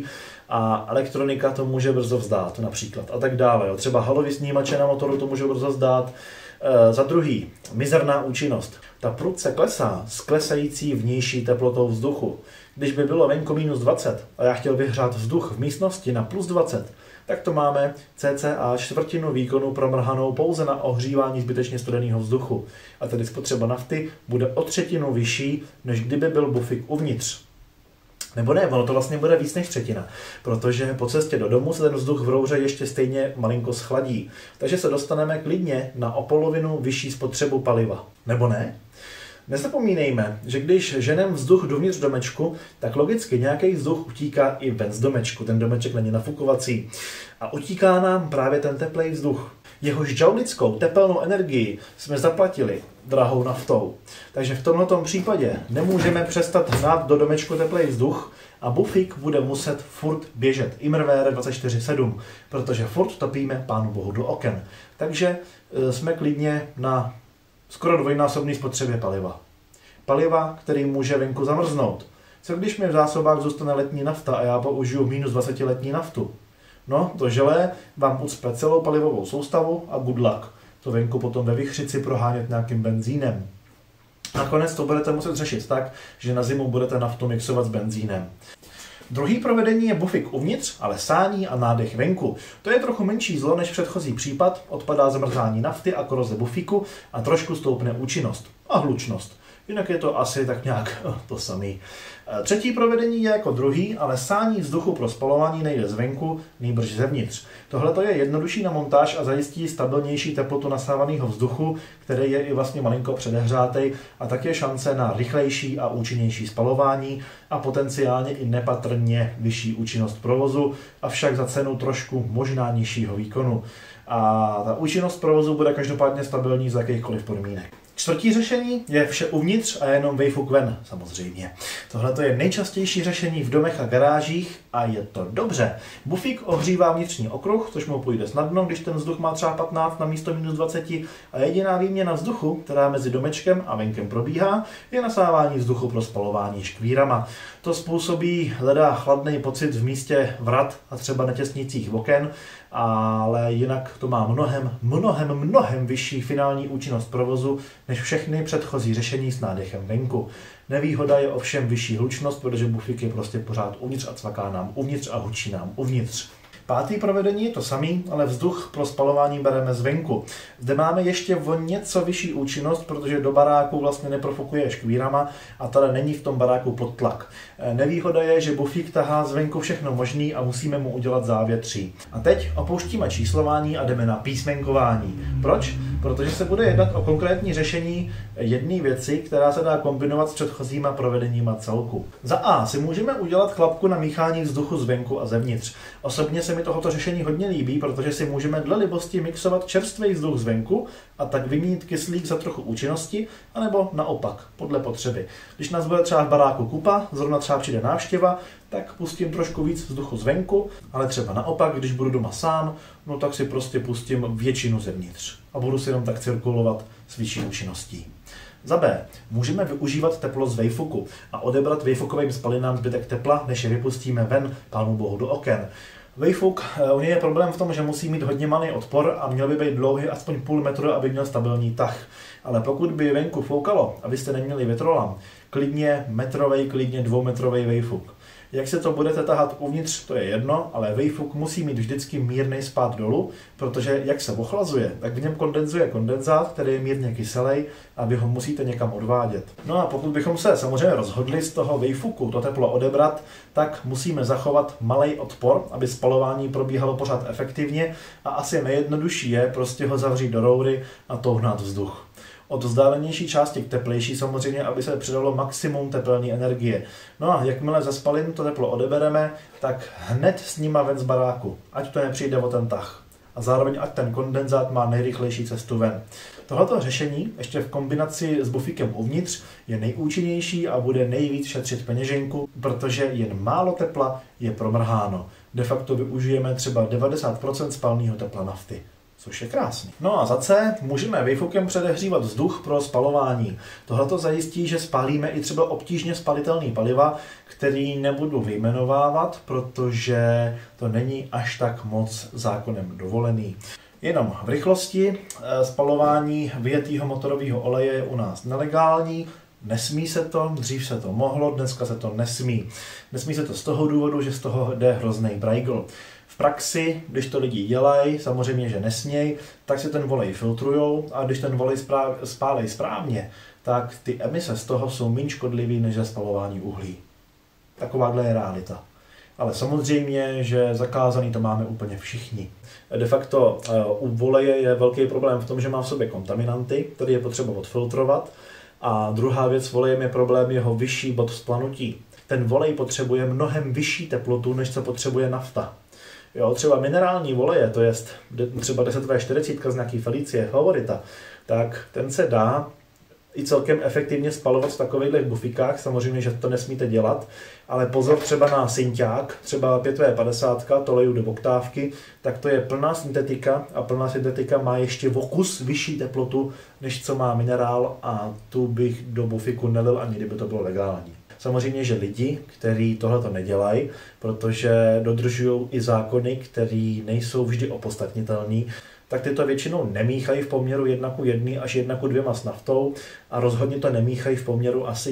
a elektronika to může brzo vzdát například a tak dále. Třeba halový snímače na motoru to může brzo vzdát. Za druhý, mizerná účinnost. Ta prudce klesá s klesající vnější teplotou vzduchu. Když by bylo venku minus 20 a já chtěl vyhřát vzduch v místnosti na plus 20, tak to máme cca čtvrtinu výkonu promrhanou pouze na ohřívání zbytečně studeného vzduchu. A tedy spotřeba nafty bude o třetinu vyšší, než kdyby byl bufík uvnitř. Nebo ne, ono to vlastně bude víc než třetina, protože po cestě do domu se ten vzduch v rouře ještě stejně malinko schladí. Takže se dostaneme klidně na o polovinu vyšší spotřebu paliva. Nebo ne? Nezapomínejme, že když ženem vzduch dovnitř domečku, tak logicky nějaký vzduch utíká i ven z domečku. Ten domeček není nafukovací. A utíká nám právě ten teplej vzduch. Jehož džaulickou tepelnou energii jsme zaplatili drahou naftou. Takže v tomto případě nemůžeme přestat hnát do domečku teplej vzduch a bufík bude muset furt běžet imrvére 24/7, protože furt topíme Pánu Bohu do oken. Takže jsme klidně na skoro dvojnásobné spotřebě paliva. Paliva, který může venku zamrznout. Co když mi v zásobách zůstane letní nafta a já použiju minus 20 letní naftu? No, to želé vám ucpe celou palivovou soustavu a good luck. To venku potom ve vichřici prohánět nějakým benzínem. Nakonec to budete muset řešit tak, že na zimu budete naftu mixovat s benzínem. Druhý provedení je bufík uvnitř, ale sání a nádech venku. To je trochu menší zlo než předchozí případ, odpadá zamrzání nafty a koroze bufíku a trošku stoupne účinnost a hlučnost. Jinak je to asi tak nějak to samý. Třetí provedení je jako druhý, ale sání vzduchu pro spalování nejde zvenku, nýbrž zevnitř. Tohle je jednodušší na montáž a zajistí stabilnější teplotu nasávaného vzduchu, který je i vlastně malinko předehřátej, a tak je šance na rychlejší a účinnější spalování a potenciálně i nepatrně vyšší účinnost provozu, avšak za cenu trošku možná nižšího výkonu. A ta účinnost provozu bude každopádně stabilní za jakýchkoliv podmínek. Čtvrtý řešení je vše uvnitř a jenom vejfuk ven, samozřejmě. Tohle je nejčastější řešení v domech a garážích a je to dobře. Bufík ohřívá vnitřní okruh, což mu půjde snadno, když ten vzduch má třeba 15 na místo -20 a jediná výměna vzduchu, která mezi domečkem a venkem probíhá, je nasávání vzduchu pro spalování škvírama. To způsobí leda chladný pocit v místě vrat a třeba na těsnicích oken, ale jinak to má mnohem vyšší finální účinnost provozu než všechny předchozí řešení s nádechem venku. Nevýhoda je ovšem vyšší hlučnost, protože bufík je prostě pořád uvnitř a cvaká nám uvnitř a hučí nám uvnitř. Pátý provedení je to samý, ale vzduch pro spalování bereme zvenku. Zde máme ještě o něco vyšší účinnost, protože do baráku vlastně neprofukuje škvírama a tady není v tom baráku podtlak. Nevýhoda je, že bufík tahá zvenku všechno možný a musíme mu udělat závětří. A teď opouštíme číslování a jdeme na písmenkování. Proč? Protože se bude jednat o konkrétní řešení jedné věci, která se dá kombinovat s předchozíma provedeníma celku. Za A si můžeme udělat klapku na míchání vzduchu zvenku a zevnitř. Osobně se mi tohoto řešení hodně líbí, protože si můžeme dle libosti mixovat čerstvý vzduch zvenku a tak vyměnit kyslík za trochu účinnosti, anebo naopak, podle potřeby. Když nás bude třeba v baráku kupa, zrovna třeba přijde návštěva, tak pustím trošku víc vzduchu zvenku, ale třeba naopak, když budu doma sám, no tak si prostě pustím většinu zevnitř a budu si jenom tak cirkulovat s vyšší účinností. Za B. Můžeme využívat teplo z vejfuku a odebrat vejfukovým spalinám zbytek tepla, než je vypustíme ven, pánu bohu, do oken. Vejfuk, u něj je problém v tom, že musí mít hodně malý odpor a měl by být dlouhý aspoň půl metru, aby měl stabilní tah. Ale pokud by venku foukalo a vy jste neměli větrolam, klidně metrovej, klidně dvoumetrovej vejfuk. Jak se to budete tahat uvnitř, to je jedno, ale vejfuk musí mít vždycky mírný spád dolů, protože jak se ochlazuje, tak v něm kondenzuje kondenzát, který je mírně kyselý a vy ho musíte někam odvádět. No a pokud bychom se samozřejmě rozhodli z toho vejfuku to teplo odebrat, tak musíme zachovat malý odpor, aby spalování probíhalo pořád efektivně a asi nejjednodušší je prostě ho zavřít do roury a touhnat vzduch. Od vzdálenější části k teplejší samozřejmě, aby se přidalo maximum tepelné energie. No a jakmile ze spalin to teplo odebereme, tak hned s nima ven z baráku, ať to nepřijde o ten tah. A zároveň ať ten kondenzát má nejrychlejší cestu ven. Tohleto řešení, ještě v kombinaci s bufíkem uvnitř, je nejúčinnější a bude nejvíc šetřit peněženku, protože jen málo tepla je promrháno. De facto využijeme třeba 90% spalného tepla nafty. Což je krásný. No a za C můžeme vejfukem předehřívat vzduch pro spalování. Tohle zajistí, že spálíme i třeba obtížně spalitelný paliva, který nebudu vyjmenovávat, protože to není až tak moc zákonem dovolený. Jenom v rychlosti spalování vyjetého motorového oleje je u nás nelegální. Nesmí se to, dřív se to mohlo, dneska se to nesmí. Nesmí se to z toho důvodu, že z toho jde hrozný brajgl. V praxi, když to lidi dělají, samozřejmě, že nesmějí, tak si ten volej filtrujou a když ten volej spálej správně, tak ty emise z toho jsou méně škodlivý než ze spalování uhlí. Takováhle je realita. Ale samozřejmě, že zakázaný to máme úplně všichni. De facto u voleje je velký problém v tom, že má v sobě kontaminanty, který je potřeba odfiltrovat. A druhá věc s volejem je problém jeho vyšší bod vzplanutí. Ten volej potřebuje mnohem vyšší teplotu, než co potřebuje nafta. Jo, třeba minerální voleje, to je třeba 10V40 z nějaký Felicie Favorita, tak ten se dá i celkem efektivně spalovat v takovýchhle bufíkách, samozřejmě, že to nesmíte dělat, ale pozor třeba na synťák, třeba 5V50, to leju do oktávky, tak to je plná syntetika a plná syntetika má ještě o kus vyšší teplotu, než co má minerál a tu bych do bufíku nelil, ani kdyby to bylo legální. Samozřejmě, že lidi, kteří tohleto nedělají, protože dodržují i zákony, které nejsou vždy opodstatnitelné, tak ty to většinou nemíchají v poměru 1:1 až 1:2 s naftou a rozhodně to nemíchají v poměru asi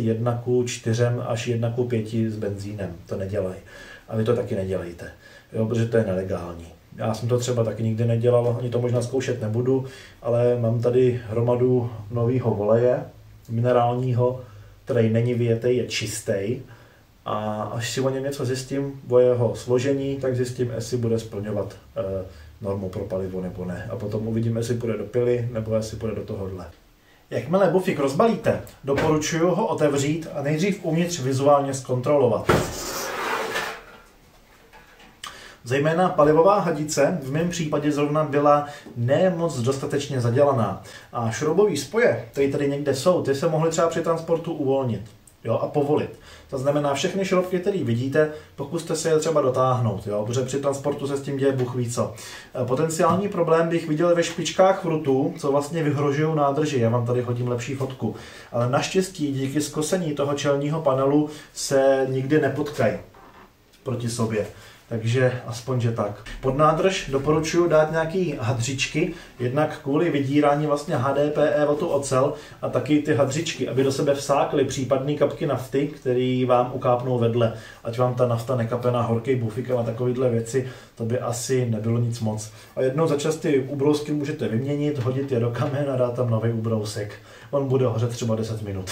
1:4 až 1:5 s benzínem. To nedělají. A vy to taky nedělejte, jo, protože to je nelegální. Já jsem to třeba taky nikdy nedělal, ani to možná zkoušet nebudu, ale mám tady hromadu nového voleje minerálního, který není vyjetý, je čistý. A až si o něm něco zjistím, o jeho složení, tak zjistím, jestli bude splňovat normu pro palivo nebo ne. A potom uvidím, jestli půjde do pily, nebo jestli půjde do tohohle. Jakmile bufik rozbalíte, doporučuji ho otevřít a nejdřív uvnitř vizuálně zkontrolovat. Zejména palivová hadice v mém případě zrovna byla nemoc dostatečně zadělaná. A šroubové spoje, které tady někde jsou, ty se mohly třeba při transportu uvolnit, jo, a povolit. To znamená, všechny šroubky, které vidíte, pokuste se je třeba dotáhnout, jo, protože při transportu se s tím děje bůh ví co. Potenciální problém bych viděl ve špičkách vrutů, co vlastně vyhrožují nádrži. Já vám tady hodím lepší fotku. Ale naštěstí díky skosení toho čelního panelu se nikdy nepotkají proti sobě. Takže aspoň, že tak. Pod nádrž doporučuji dát nějaký hadřičky, jednak kvůli vydírání vlastně HDPE o tu ocel a taky ty hadřičky, aby do sebe vsákly případné kapky nafty, které vám ukápnou vedle. Ať vám ta nafta nekape na horký bufik a na takovéhle věci, to by asi nebylo nic moc. A jednou za čas ty ubrousky můžete vyměnit, hodit je do kamen a dát tam nový ubrousek. On bude hořet třeba 10 minut.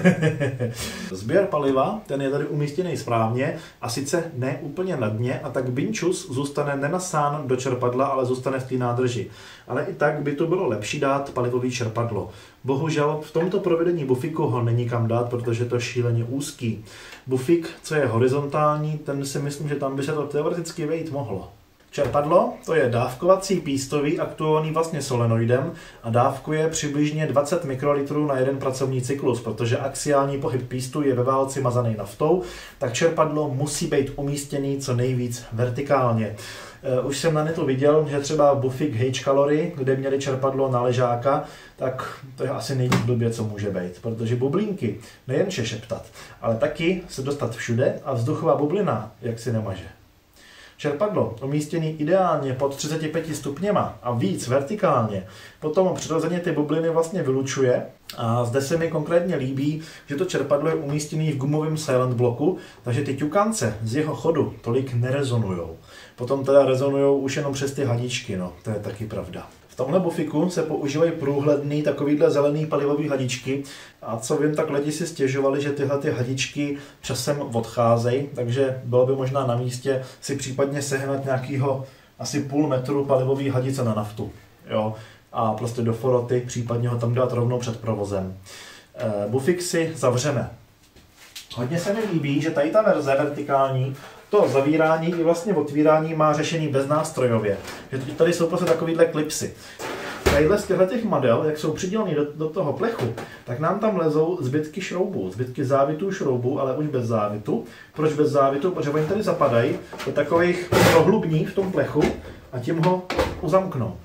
Sběr paliva, ten je tady umístěný správně a sice ne úplně na dně a tak binčus zůstane nenasán do čerpadla, ale zůstane v té nádrži. Ale i tak by to bylo lepší dát palivový čerpadlo. Bohužel v tomto provedení bufiku ho není kam dát, protože to je šíleně úzký. Bufik, co je horizontální, ten si myslím, že tam by se to teoreticky vejít mohlo. Čerpadlo, to je dávkovací pístový, aktuovaný vlastně solenoidem a dávkuje přibližně 20 mikrolitrů na jeden pracovní cyklus, protože axiální pohyb pístu je ve válci mazaný naftou, tak čerpadlo musí být umístěný co nejvíc vertikálně. Už jsem na netu viděl, že třeba bufik H-Calory, kde měli čerpadlo na ležáka, tak to je asi nejvíc blbě, co může být, protože bublinky nejen šeptat, ale taky se dostat všude a vzduchová bublina, jak si nemaže. Čerpadlo umístěný ideálně pod 35 stupněma a víc vertikálně, potom přirozeně ty bubliny vlastně vylučuje a zde se mi konkrétně líbí, že to čerpadlo je umístěný v gumovém silent bloku, takže ty ťukance z jeho chodu tolik nerezonujou. Potom teda rezonujou už jenom přes ty hadičky, no, to je taky pravda. V tomhle bufiku se používají průhledný takovýhle zelený palivový hadičky a co vím, tak lidi si stěžovali, že tyhle ty hadičky časem odcházejí, takže bylo by možná na místě si případně sehnat nějakýho asi půl metru palivový hadice na naftu, jo, a prostě do foroty, případně ho tam dát rovnou před provozem. Bufik si zavřeme. Hodně se mi líbí, že tady ta verze vertikální, to zavírání i vlastně otvírání má řešený beznástrojově. Že tady jsou prostě takovýhle klipsy. Tadyhle z těch model, jak jsou přiděleny do toho plechu, tak nám tam lezou zbytky šroubů, zbytky závitů šroubů, ale už bez závitu. Proč bez závitu? Protože oni tady zapadají do takových prohlubní v tom plechu a tím ho uzamknou.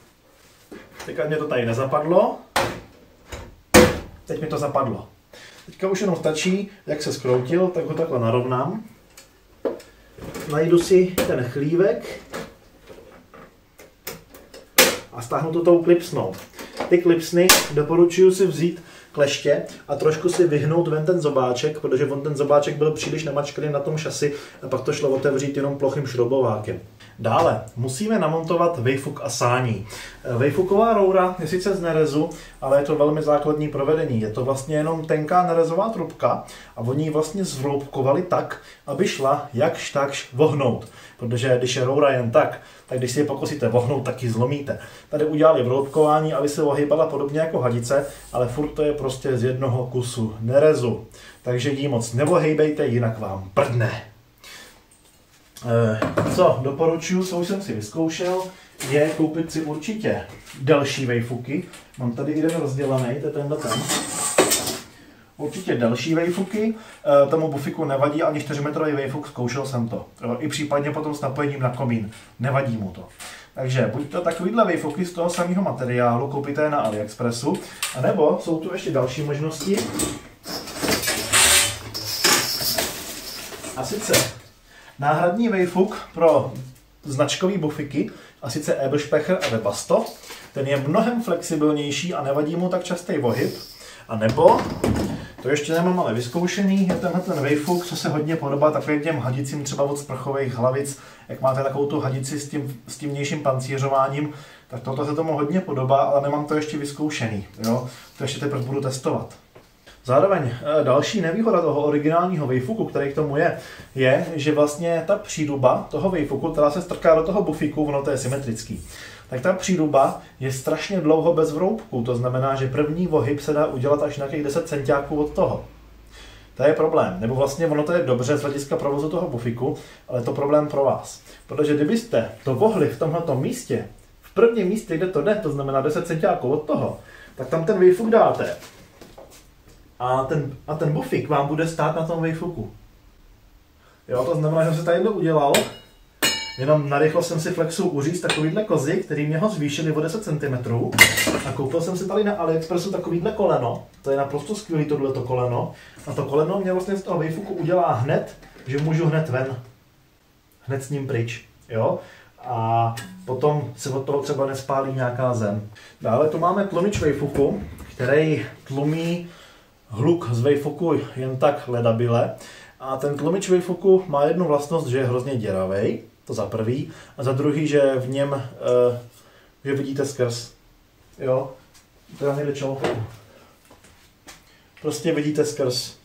Teďka mě to tady nezapadlo. Teď mi to zapadlo. Teďka už jenom stačí, jak se skroutil, tak ho takhle narovnám. Najdu si ten chlívek a stáhnu to tou klipsnou. Ty klipsny doporučuji si vzít kleště a trošku si vyhnout ven ten zobáček, protože on ten zobáček byl příliš namačkaný na tom šasi a pak to šlo otevřít jenom plochým šroubovákem. Dále musíme namontovat vejfuk a sání. Vejfuková roura je sice z nerezu, ale je to velmi základní provedení. Je to vlastně jenom tenká nerezová trubka a oni ji vlastně zvloubkovali tak, aby šla jakž takž vohnout. Protože když je roura jen tak když si je pokusíte vohnout, tak ji zlomíte. Tady udělali vroubkování, aby se ohýbala podobně jako hadice, ale furt to je prostě z jednoho kusu nerezu. Takže ji moc nevohejbejte, jinak vám prdne. Co doporučuji, co už jsem si vyzkoušel, je koupit si určitě delší vejfuky. Mám tady jeden rozdělaný, to je tenhle ten. Určitě delší vejfuky, tomu bufiku nevadí ani 4metrový vejfuk, zkoušel jsem to. I případně potom s napojením na komín, nevadí mu to. Takže buď to takovýhle vejfuky z toho samého materiálu koupíte je na AliExpressu, anebo jsou tu ještě další možnosti. A sice náhradní vejfuk pro značkový bufiky, a sice Eberspecher a Webasto. Ten je mnohem flexibilnější a nevadí mu tak častý pohyb. A nebo, to ještě nemám ale vyzkoušený, je tenhle ten vejfuk, co se hodně podobá takovým těm hadicím třeba od sprchových hlavic, jak máte takovou tu hadici s tím vnějším pancířováním, tak tohle se tomu hodně podobá, ale nemám to ještě vyzkoušený, jo? To ještě teprve budu testovat. Zároveň další nevýhoda toho originálního vejfuku, který k tomu je, že vlastně ta příruba toho vejfuku, která se strká do toho bufíku, ono to je symetrický, tak ta příruba je strašně dlouho bez vroubků, to znamená, že první ohyb se dá udělat až na těch 10 centiáků od toho. To je problém, nebo vlastně ono to je dobře z hlediska provozu toho bufiku, ale je to problém pro vás. Protože kdybyste to vohli v tomhletom místě, v prvním místě, kde to jde, to znamená 10 centiáků od toho, tak tam ten vejfuk dáte a ten bufik vám bude stát na tom vejfuku. Jo, to znamená, že jsem se tadyhle udělal, jenom narychlo jsem si flexu uříct takovýhle kozy, který mě ho zvýšili o 10 cm a koupil jsem si tady na AliExpressu takovýhle koleno, to je naprosto skvělý tohleto koleno a to koleno mě vlastně z toho vejfuku udělá hned, že můžu hned ven, hned s ním pryč, jo? A potom se od toho třeba nespálí nějaká zem. Dále tu máme tlumič vejfuku, který tlumí hluk z vejfuku jen tak ledabile. A ten tlumič vejfuku má jednu vlastnost, že je hrozně děravej, to za prvý. A za druhý, že v něm že vidíte skrz. Jo? To já někde čelku. Prostě vidíte skrz.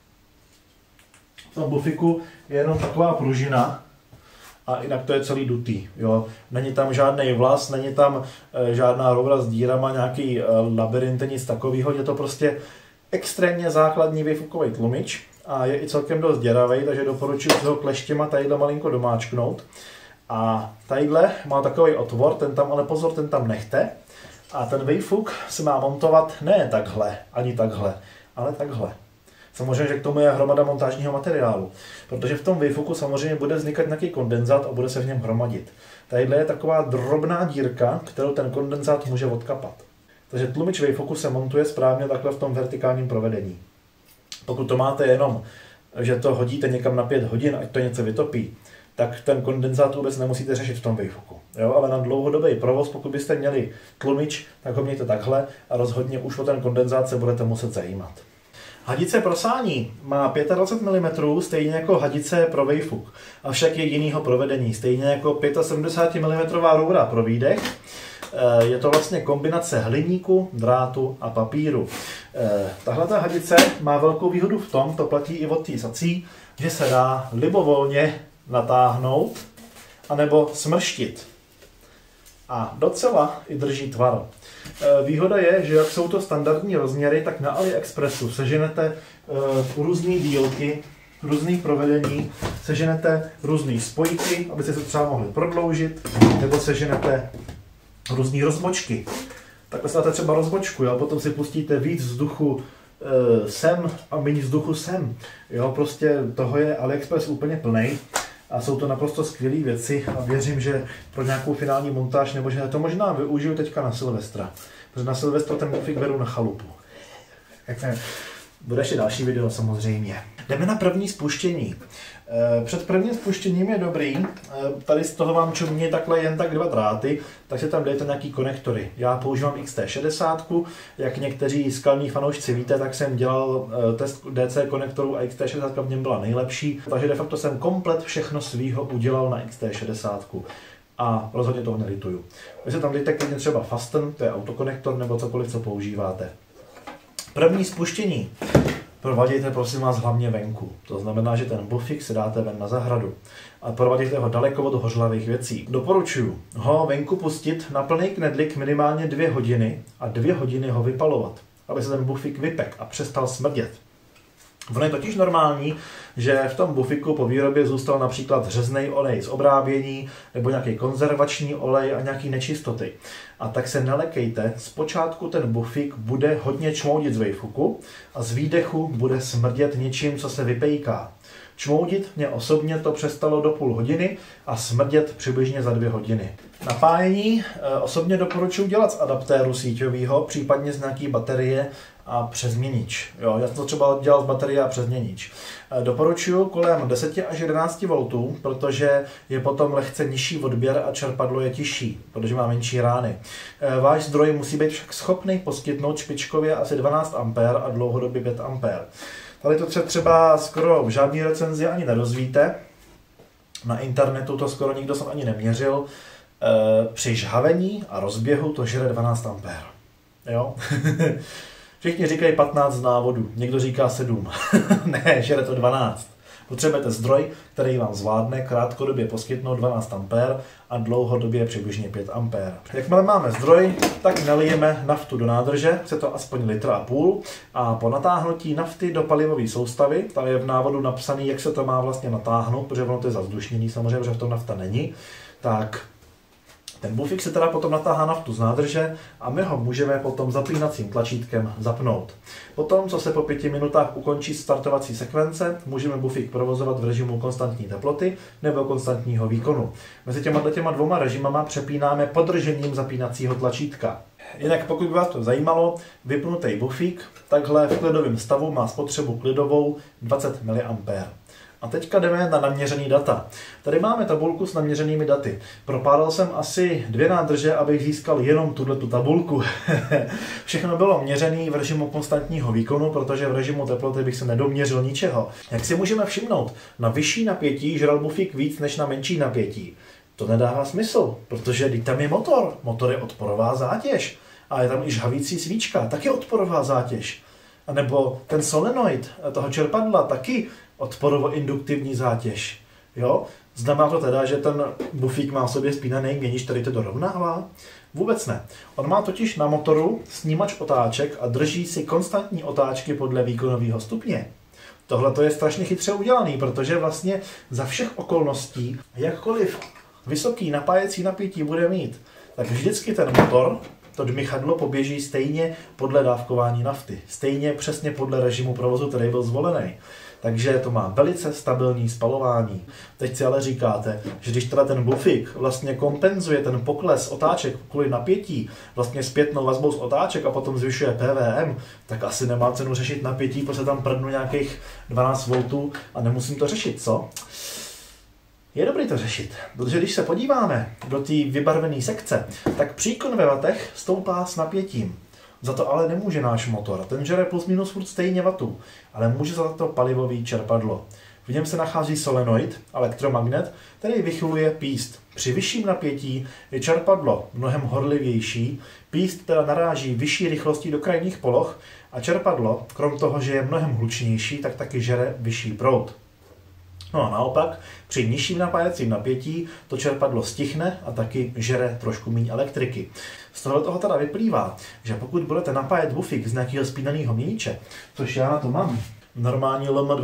V tom bufiku je jenom taková pružina, a jinak to je celý dutý. Jo. Není tam žádný vlas, není tam žádná roura s dírama, nějaký labyrint, nic takového. Je to prostě extrémně základní vejfukový tlumič a je i celkem dost děravej, takže doporučuji ho kleštěma tadyhle malinko domáčknout. A tadyhle má takový otvor, ten tam ale pozor, ten tam nechte. A ten vejfuk se má montovat ne takhle, ani takhle, ale takhle. Samozřejmě, že k tomu je hromada montážního materiálu, protože v tom vejfuku samozřejmě bude vznikat nějaký kondenzát a bude se v něm hromadit. Tadyhle je taková drobná dírka, kterou ten kondenzát může odkapat. Takže tlumič vejfuku se montuje správně takhle v tom vertikálním provedení. Pokud to máte jenom, že to hodíte někam na 5 hodin, ať to něco vytopí, tak ten kondenzát vůbec nemusíte řešit v tom vejfuku. Jo? Ale na dlouhodobý provoz, pokud byste měli tlumič, tak ho mějte takhle a rozhodně už o ten kondenzát se budete muset zajímat. Hadice pro sání má 25 mm, stejně jako hadice pro vejfuk, avšak je jinýho provedení, stejně jako 75 mm roura pro výdech. Je to vlastně kombinace hliníku, drátu a papíru. Tahle hadice má velkou výhodu v tom, to platí i od té sací, že se dá libovolně natáhnout anebo smrštit. A docela i drží tvar. Výhoda je, že jak jsou to standardní rozměry, tak na AliExpressu seženete různé dílky, různé provedení, seženete různé spojky, aby se to třeba mohli prodloužit, nebo seženete různé rozbočky. Takhle dáte třeba rozbočku, jo? Potom si pustíte víc vzduchu sem a méně vzduchu sem. Jo? Prostě toho je AliExpress úplně plnej. A jsou to naprosto skvělé věci a věřím, že pro nějakou finální montáž, nebo že to možná využiju teďka na Silvestra. Protože na Silvestra ten bufik beru na chalupu. Bude ještě další video samozřejmě. Jdeme na první spuštění. Před prvním spuštěním je dobrý, tady z toho vám čumí takhle jen tak 2 dráty, takže tam dejte nějaký konektory. Já používám XT60, jak někteří skalní fanoušci víte, tak jsem dělal test DC konektorů a XT60 v něm byla nejlepší, takže de facto jsem komplet všechno svýho udělal na XT60 a rozhodně toho nelituju. Vy se tam dejte klidně třeba Fasten, to je autokonektor nebo cokoliv, co používáte. První spuštění provádějte prosím vás hlavně venku. To znamená, že ten bufik si dáte ven na zahradu. A provádějte ho daleko od hořlavých věcí. Doporučuji ho venku pustit na plný knedlik minimálně 2 hodiny a 2 hodiny ho vypalovat, aby se ten bufik vypek a přestal smrdět. Ono je totiž normální, že v tom bufiku po výrobě zůstal například řeznej olej z obrábění nebo nějaký konzervační olej a nějaký nečistoty. A tak se nelekejte, zpočátku ten bufik bude hodně čmoudit z vejfuku a z výdechu bude smrdět něčím, co se vypejká. Čmoudit mě osobně to přestalo do půl hodiny a smrdět přibližně za 2 hodiny. Napájení osobně doporučuji dělat z adaptéru síťového, případně z nějaký baterie a přes měnič. Jo, já to třeba dělal z baterie a přes měnič. Doporučuji kolem 10 až 11 V, protože je potom lehce nižší odběr a čerpadlo je tižší, protože má menší rány. Váš zdroj musí být však schopný poskytnout špičkově asi 12 A a dlouhodobě 5 A. Tady to třeba skoro v žádné recenzi ani nedozvíte. Na internetu to skoro nikdo jsem ani neměřil. Při žhavení a rozběhu to žere 12 A. Jo? Všichni říkají 15 návodů, někdo říká 7. Ne, žere to 12. Potřebujete zdroj, který vám zvládne krátkodobě poskytnout 12 A a dlouhodobě přibližně 5 A. Jakmile máme zdroj, tak nalijeme naftu do nádrže, chce to aspoň 1,5 litru a po natáhnutí nafty do palivové soustavy, tam je v návodu napsaný, jak se to má vlastně natáhnout, protože ono to je zavzdušněný, samozřejmě, že v tom nafta není, tak ten bufik se teda potom natáhá naftu z nádrže a my ho můžeme potom zapínacím tlačítkem zapnout. Potom, co se po 5 minutách ukončí startovací sekvence, můžeme bufik provozovat v režimu konstantní teploty nebo konstantního výkonu. Mezi těma dvoma režimama přepínáme podržením zapínacího tlačítka. Jinak pokud by vás to zajímalo, vypnutý bufik takhle v klidovém stavu má spotřebu klidovou 20 mA. A teďka jdeme na naměřený data. Tady máme tabulku s naměřenými daty. Propádal jsem asi 2 nádrže, abych získal jenom tuto tabulku. Všechno bylo měřené v režimu konstantního výkonu, protože v režimu teploty bych se nedoměřil ničeho. Jak si můžeme všimnout, na vyšší napětí žral bufik víc než na menší napětí. To nedává smysl, protože tam je motor. Motor je odporová zátěž. A je tam i žhavící svíčka, taky odporová zátěž. A nebo ten solenoid toho čerpadla taky odporovo-induktivní zátěž. Jo? Znamená to teda, že ten bufík má v sobě spínaný měnič, který to dorovnává? Vůbec ne. On má totiž na motoru snímač otáček a drží si konstantní otáčky podle výkonového stupně. Tohle to je strašně chytře udělaný, protože vlastně za všech okolností, jakkoliv vysoký napájecí napětí bude mít, tak vždycky ten motor, to dmychadlo poběží stejně podle dávkování nafty. Stejně přesně podle režimu provozu, který byl zvolený. Takže to má velice stabilní spalování. Teď si ale říkáte, že když teda ten bufik vlastně kompenzuje ten pokles otáček kvůli napětí vlastně zpětnou vazbou z otáček a potom zvyšuje PVM, tak asi nemá cenu řešit napětí, protože tam prdnu nějakých 12 V a nemusím to řešit, co? Je dobré to řešit, protože když se podíváme do té vybarvené sekce, tak příkon ve vatech stoupá s napětím. Za to ale nemůže náš motor, ten žere plus minus furt stejně vatů, ale může za to palivový čerpadlo. V něm se nachází solenoid, elektromagnet, který vychyluje píst. Při vyšším napětí je čerpadlo mnohem horlivější, píst teda naráží vyšší rychlostí do krajních poloh a čerpadlo, krom toho, že je mnohem hlučnější, tak taky žere vyšší proud. No a naopak, při nižším napájecím napětí to čerpadlo stichne a taky žere trošku méně elektriky. Z toho teda vyplývá, že pokud budete napájet bufik z nějakého spínaného měniče, což já na to mám, normální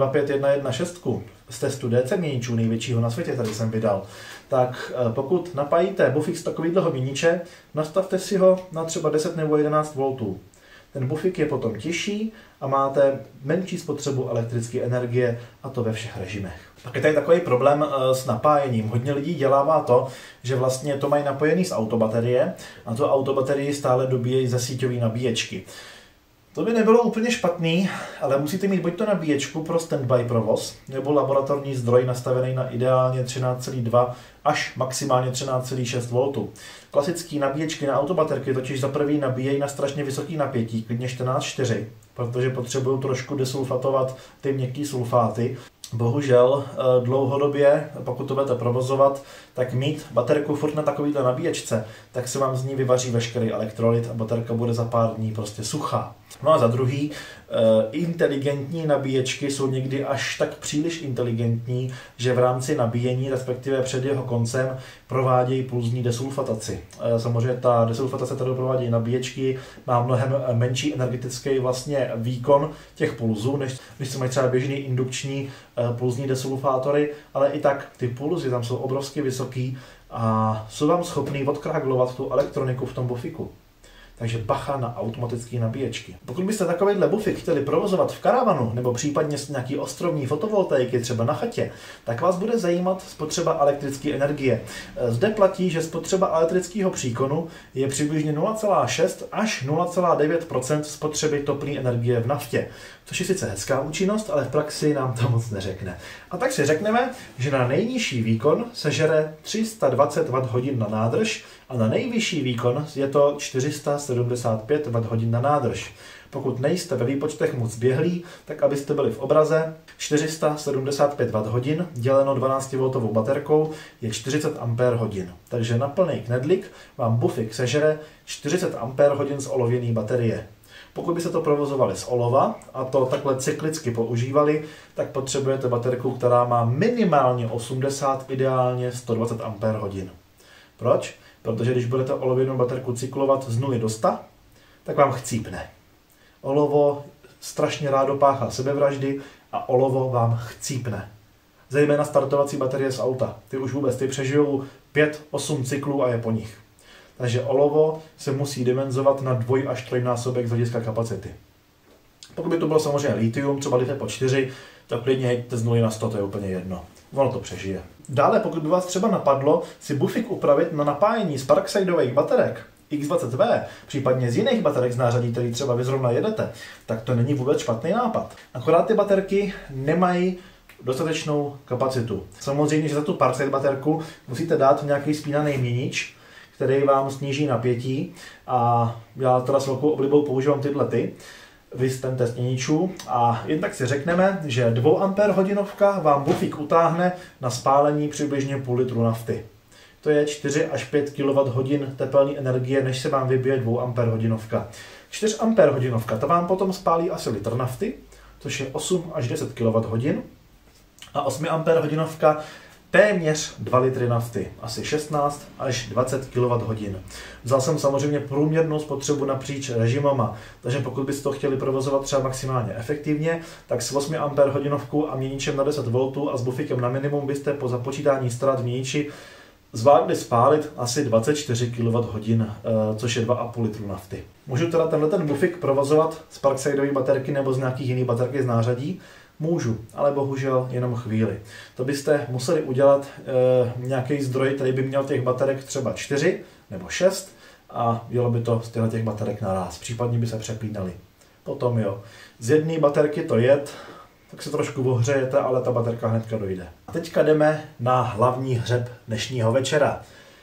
LM25116 z testu DC měničů největšího na světě, tady jsem vydal, tak pokud napájíte bufik z takového měniče, nastavte si ho na třeba 10 nebo 11 V. Ten bufik je potom těžší a máte menší spotřebu elektrické energie, a to ve všech režimech. Pak je tady takový problém s napájením. Hodně lidí dělává to, že vlastně to mají napojený z autobaterie a to autobaterii stále dobíjejí ze síťové nabíječky. To by nebylo úplně špatný, ale musíte mít buď to nabíječku pro standby provoz, nebo laboratorní zdroj nastavený na ideálně 13,2 až maximálně 13,6 V. Klasické nabíječky na autobaterky totiž za prvý nabíjejí na strašně vysoký napětí, klidně 14,4, protože potřebují trošku desulfatovat ty měkké sulfáty. Bohužel dlouhodobě, pokud to budete provozovat, tak mít baterku furt na takovýhle nabíječce, tak se vám z ní vyvaří veškerý elektrolyt a baterka bude za pár dní prostě suchá. No a za druhý, inteligentní nabíječky jsou někdy až tak příliš inteligentní, že v rámci nabíjení, respektive před jeho koncem, provádějí pulzní desulfataci. Samozřejmě ta desulfatace, kterou provádějí nabíječky, má mnohem menší energetický vlastně výkon těch pulzů, než se mají třeba běžný indukční pulzní desulfátory, ale i tak ty pulzy tam jsou obrovsky vysoký a jsou vám schopný odkráglovat tu elektroniku v tom bufiku. Takže bacha na automatické nabíječky. Pokud byste takovýhle bufik chtěli provozovat v karavanu nebo případně s nějaký ostrovní fotovoltaiky třeba na chatě, tak vás bude zajímat spotřeba elektrické energie. Zde platí, že spotřeba elektrického příkonu je přibližně 0,6 až 0,9 % spotřeby topné energie v naftě. Což je sice hezká účinnost, ale v praxi nám to moc neřekne. A tak si řekneme, že na nejnižší výkon se žere 320 Wh na nádrž a na nejvyšší výkon je to 475 Wh na nádrž. Pokud nejste ve výpočtech moc běhlí, tak abyste byli v obraze, 475 Wh děleno 12V baterkou je 40 Ah. Takže na plný knedlík vám bufik sežere 40 Ah z olověné baterie. Pokud byste to provozovali z olova a to takhle cyklicky používali, tak potřebujete baterku, která má minimálně 80, ideálně 120 Ah. Proč? Protože když budete olověnou baterku cyklovat z 0 do 100, tak vám chcípne. Olovo strašně rádo páchá sebevraždy a olovo vám chcípne. Zejména startovací baterie z auta. Ty už vůbec přežijou 5-8 cyklů a je po nich. Takže olovo se musí dimenzovat na 2 až 3 násobek z hlediska kapacity. Pokud by to bylo samozřejmě litium, třeba lithium po 4, tak klidně jděte z 0 na 100, to je úplně jedno. Ono to přežije. Dále, pokud by vás třeba napadlo si bufik upravit na napájení z Parksideových baterek X20V, případně z jiných baterek z nářadí, který třeba vy zrovna jedete, tak to není vůbec špatný nápad. Akorát ty baterky nemají dostatečnou kapacitu. Samozřejmě, že za tu Parkside baterku musíte dát nějaký spínaný měnič, který vám sníží napětí, a já teda s velkou oblibou používám tyhle vys ten test měničů, a jen tak si řekneme, že 2 Ah vám bufík utáhne na spálení přibližně půl litru nafty. To je 4 až 5 kWh tepelné energie, než se vám vybije 2 Ah. 4 Ah to vám potom spálí asi litr nafty, což je 8 až 10 kWh, a 8 Ah téměř 2 litry nafty, asi 16 až 20 kWh. Vzal jsem samozřejmě průměrnou spotřebu napříč režimama, takže pokud byste to chtěli provozovat třeba maximálně efektivně, tak s 8 Ah a měničem na 10 V a s bufikem na minimum byste po započítání ztrát v měniči zvládli spálit asi 24 kWh, což je 2,5 litru nafty. Můžu teda ten bufik provozovat z Parksideové baterky nebo z nějakých jiných baterky z nářadí? Můžu, ale bohužel jenom chvíli. To byste museli udělat nějaký zdroj, který by měl těch baterek třeba 4 nebo 6 a jelo by to z těch baterek naraz. Případně by se přepínaly. Potom jo. Z jedné baterky to jet, tak se trošku ohřejete, ale ta baterka hnedka dojde. A teďka jdeme na hlavní hřeb dnešního večera.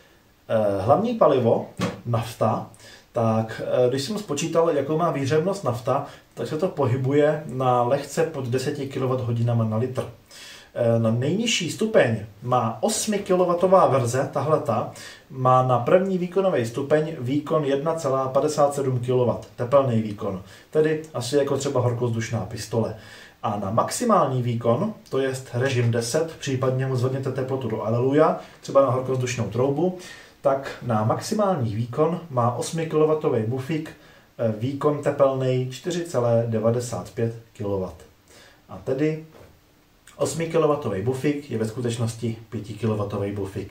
Hlavní palivo, nafta, tak když jsem spočítal, jakou má výhřevnost nafta, tak se to pohybuje na lehce pod 10 kWh na litr. Na nejnižší stupeň má 8 kW verze, tahleta, má na první výkonový stupeň výkon 1,57 kW, tepelný výkon, tedy asi jako třeba horkozdušná pistole. A na maximální výkon, to je režim 10, případně mu zvedněte teplotu do aleluja, třeba na horkozdušnou troubu, tak na maximální výkon má 8 kW bufík výkon tepelný 4,95 kW. A tedy 8 kW bufík je ve skutečnosti 5 kW bufík.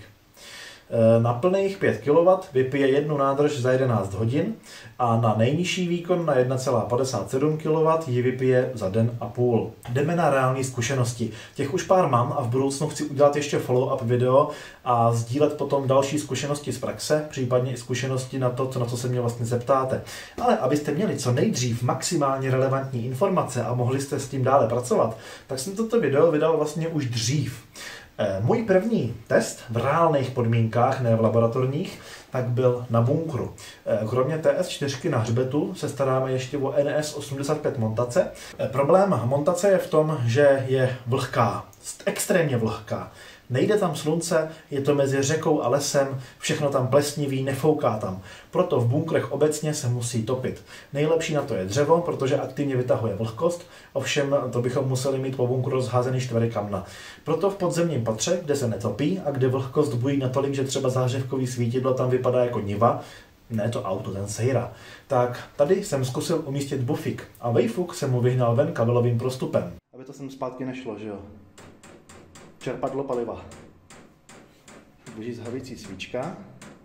Na plných 5 kW vypije jednu nádrž za 11 hodin a na nejnižší výkon na 1,57 kW ji vypije za den a půl. Jdeme na reální zkušenosti. Těch už pár mám a v budoucnu chci udělat ještě follow-up video a sdílet potom další zkušenosti z praxe, případně i zkušenosti na to, na co se mě vlastně zeptáte. Ale abyste měli co nejdřív maximálně relevantní informace a mohli jste s tím dále pracovat, tak jsem toto video vydal vlastně už dřív. Můj první test v reálných podmínkách, ne v laboratorních, tak byl na bunkru. Kromě TS4 na hřbetu se staráme ještě o NS85 montace. Problém montace je v tom, že je vlhká, extrémně vlhká. Nejde tam slunce, je to mezi řekou a lesem, všechno tam plesniví, nefouká tam. Proto v bunkrech obecně se musí topit. Nejlepší na to je dřevo, protože aktivně vytahuje vlhkost, ovšem to bychom museli mít po bunkru rozházený čtvery kamna. Proto v podzemním patře, kde se netopí a kde vlhkost bují natolik, že třeba zářivkový svítidlo tam vypadá jako niva, ne to auto, ten Sejra, tak tady jsem zkusil umístit bufik a vejfuk jsem mu vyhnal ven kabelovým prostupem. Aby to sem zpátky nešlo, že jo? Čerpadlo paliva. Boží zhavící svíčka.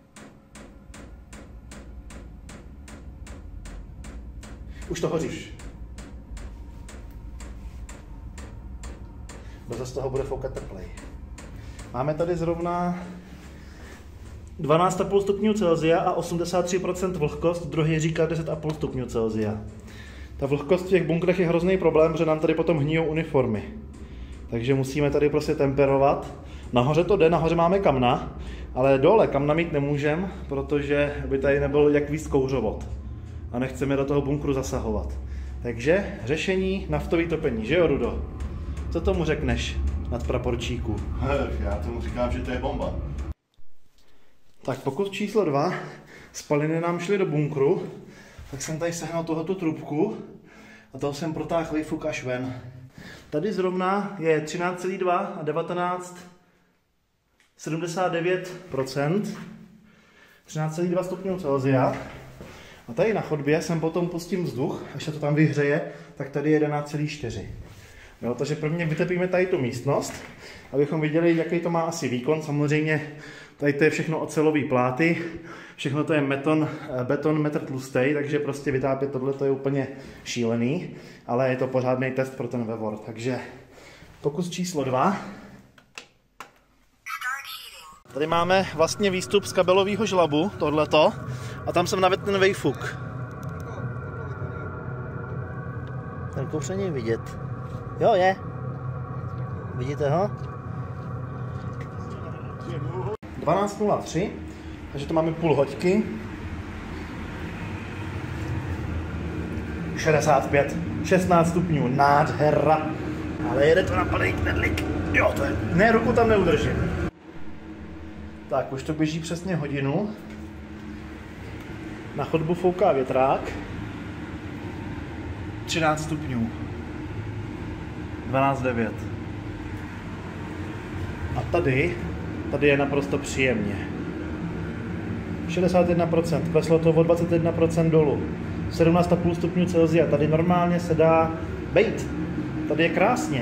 Už to hoří. Bo zase z toho bude foukat teplej. Máme tady zrovna 12,5 stupňů Celsia a 83% vlhkost, druhý říká 10,5 stupňů Celsia. Ta vlhkost v těch bunkrech je hrozný problém, protože nám tady potom hníjou uniformy. Takže musíme tady prostě temperovat. Nahoře to jde, nahoře máme kamna, ale dole kamna mít nemůžeme, protože by tady nebyl jak víc kouřovod. A nechceme do toho bunkru zasahovat. Takže řešení naftový topení, že jo, Rudo? Co tomu řekneš nadpraporčíku? Já tomu říkám, že to je bomba. Tak pokud číslo 2, spaliny nám šly do bunkru tak jsem tady sehnal tohoto trubku a toho jsem protáhl výfuk až ven. Tady zrovna je 13,2 a 19,79%, 13,2 stupňů Celsia. A tady na chodbě jsem potom pustím vzduch, až se to tam vyhřeje, tak tady je 11,4. Jo, takže prvně vytepíme tady tu místnost, abychom viděli, jaký to má asi výkon. Samozřejmě tady to je všechno ocelové pláty, všechno to je beton metr tlustý, takže prostě vytápět tohle to je úplně šílený, ale je to pořádný test pro ten Vevor. Takže pokus číslo 2. Tady máme vlastně výstup z kabelového žlabu, tohleto, a tam jsem navedl ten vejfuk. Ten kouř není vidět. Jo, je. Vidíte ho? 12,03, takže to máme půl hoďky. 65, 16 stupňů, nádhera. Ale jede to na plný knedlík. Jo, to je... Ne, ruku tam neudržím. Tak, už to běží přesně hodinu. Na chodbu fouká větrák. 13 stupňů. 12,9. A tady je naprosto příjemně. 61%, kleslo to o 21% dolů. 17,5 stupňů Celsia, tady normálně se dá bejt. Tady je krásně.